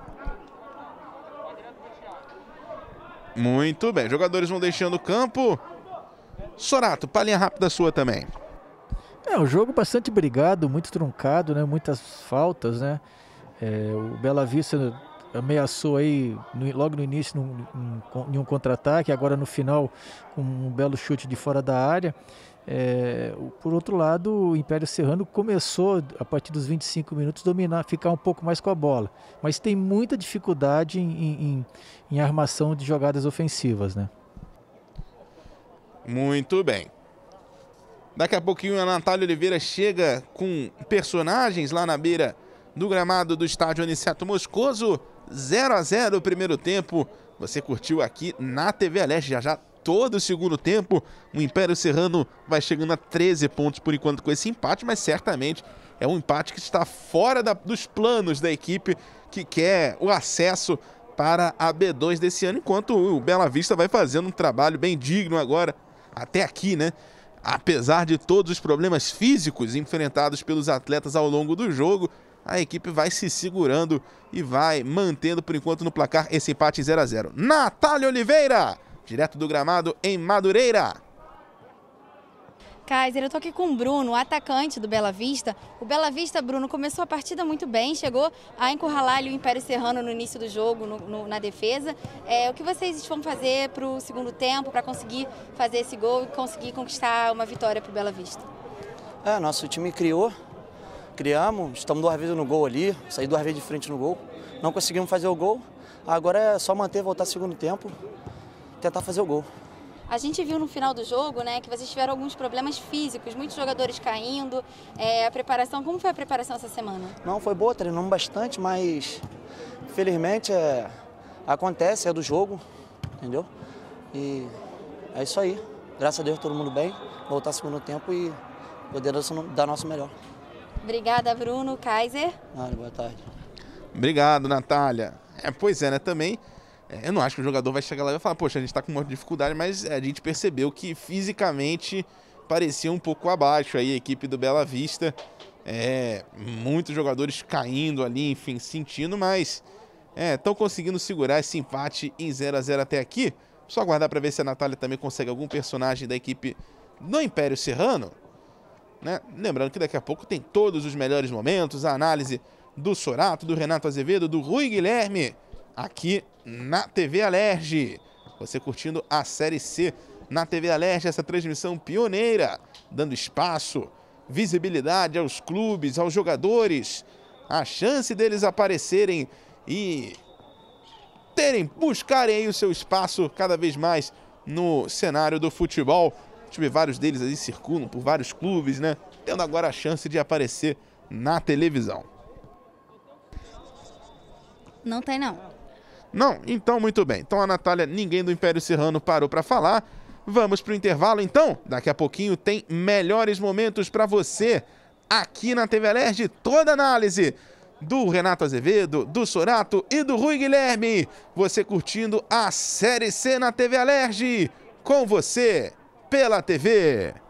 Muito bem, jogadores vão deixando o campo. Sorato, palhinha rápida sua também. É um jogo bastante brigado, muito truncado, né? Muitas faltas, né? É, o Bela Vista ameaçou aí no, logo no início num, num, em um contra-ataque, agora no final com um belo chute de fora da área. É, por outro lado, o Império Serrano começou a partir dos vinte e cinco minutos dominar, ficar um pouco mais com a bola, mas tem muita dificuldade em, em, em armação de jogadas ofensivas, né? Muito bem. Daqui a pouquinho a Natália Oliveira chega com personagens lá na beira do gramado do estádio Aniceto Moscoso. zero a zero o primeiro tempo. Você curtiu aqui na T V Leste. Já já todo o segundo tempo. O Império Serrano vai chegando a treze pontos por enquanto com esse empate, mas certamente é um empate que está fora da, dos planos da equipe que quer o acesso para a B dois desse ano, enquanto o Bela Vista vai fazendo um trabalho bem digno agora, até aqui, né? Apesar de todos os problemas físicos enfrentados pelos atletas ao longo do jogo, a equipe vai se segurando e vai mantendo por enquanto no placar esse empate zero a zero. Natália Oliveira, direto do gramado em Madureira. Kaiser, eu tô aqui com o Bruno, atacante do Bela Vista. O Bela Vista, Bruno, começou a partida muito bem, chegou a encurralar ali o Império Serrano no início do jogo, no, no, na defesa. É, o que vocês vão fazer para o segundo tempo, para conseguir fazer esse gol e conseguir conquistar uma vitória para o Bela Vista? É, nosso time criou, criamos, estamos duas vezes no gol ali, saí duas vezes de frente no gol. Não conseguimos fazer o gol, agora é só manter, voltar segundo tempo, tentar fazer o gol. A gente viu no final do jogo, né, que vocês tiveram alguns problemas físicos, muitos jogadores caindo. É, a preparação, como foi a preparação essa semana? Não, foi boa, treinamos bastante, mas infelizmente é, acontece, é do jogo, entendeu? E é isso aí. Graças a Deus todo mundo bem, voltar segundo tempo e poder dar nosso melhor. Obrigada, Bruno. Kaiser. Ah, boa tarde. Obrigado, Natália. É, pois é, né, também... Eu não acho que o jogador vai chegar lá e vai falar, poxa, a gente tá com uma dificuldade, mas a gente percebeu que fisicamente parecia um pouco abaixo aí a equipe do Bela Vista. É, muitos jogadores caindo ali, enfim, sentindo, mas estão é, conseguindo segurar esse empate em zero a zero até aqui. Só aguardar para ver se a Natália também consegue algum personagem da equipe do Império Serrano. Né? Lembrando que daqui a pouco tem todos os melhores momentos, a análise do Sorato, do Renato Azevedo, do Rui Guilherme, aqui na T V Alerj. Você curtindo a Série C na T V Alerj, essa transmissão pioneira, dando espaço, visibilidade aos clubes, aos jogadores, a chance deles aparecerem e terem, buscarem aí o seu espaço cada vez mais no cenário do futebol. Deixa eu ver, vários deles aí circulam por vários clubes, né? Tendo agora a chance de aparecer na televisão. Não tem, não. Não? Então, muito bem. Então, a Natália, ninguém do Império Serrano parou para falar. Vamos para o intervalo, então. Daqui a pouquinho tem melhores momentos para você aqui na T V Alerj. Toda a análise do Renato Azevedo, do Sorato e do Rui Guilherme. Você curtindo a Série C na T V Alerj. Com você, pela T V.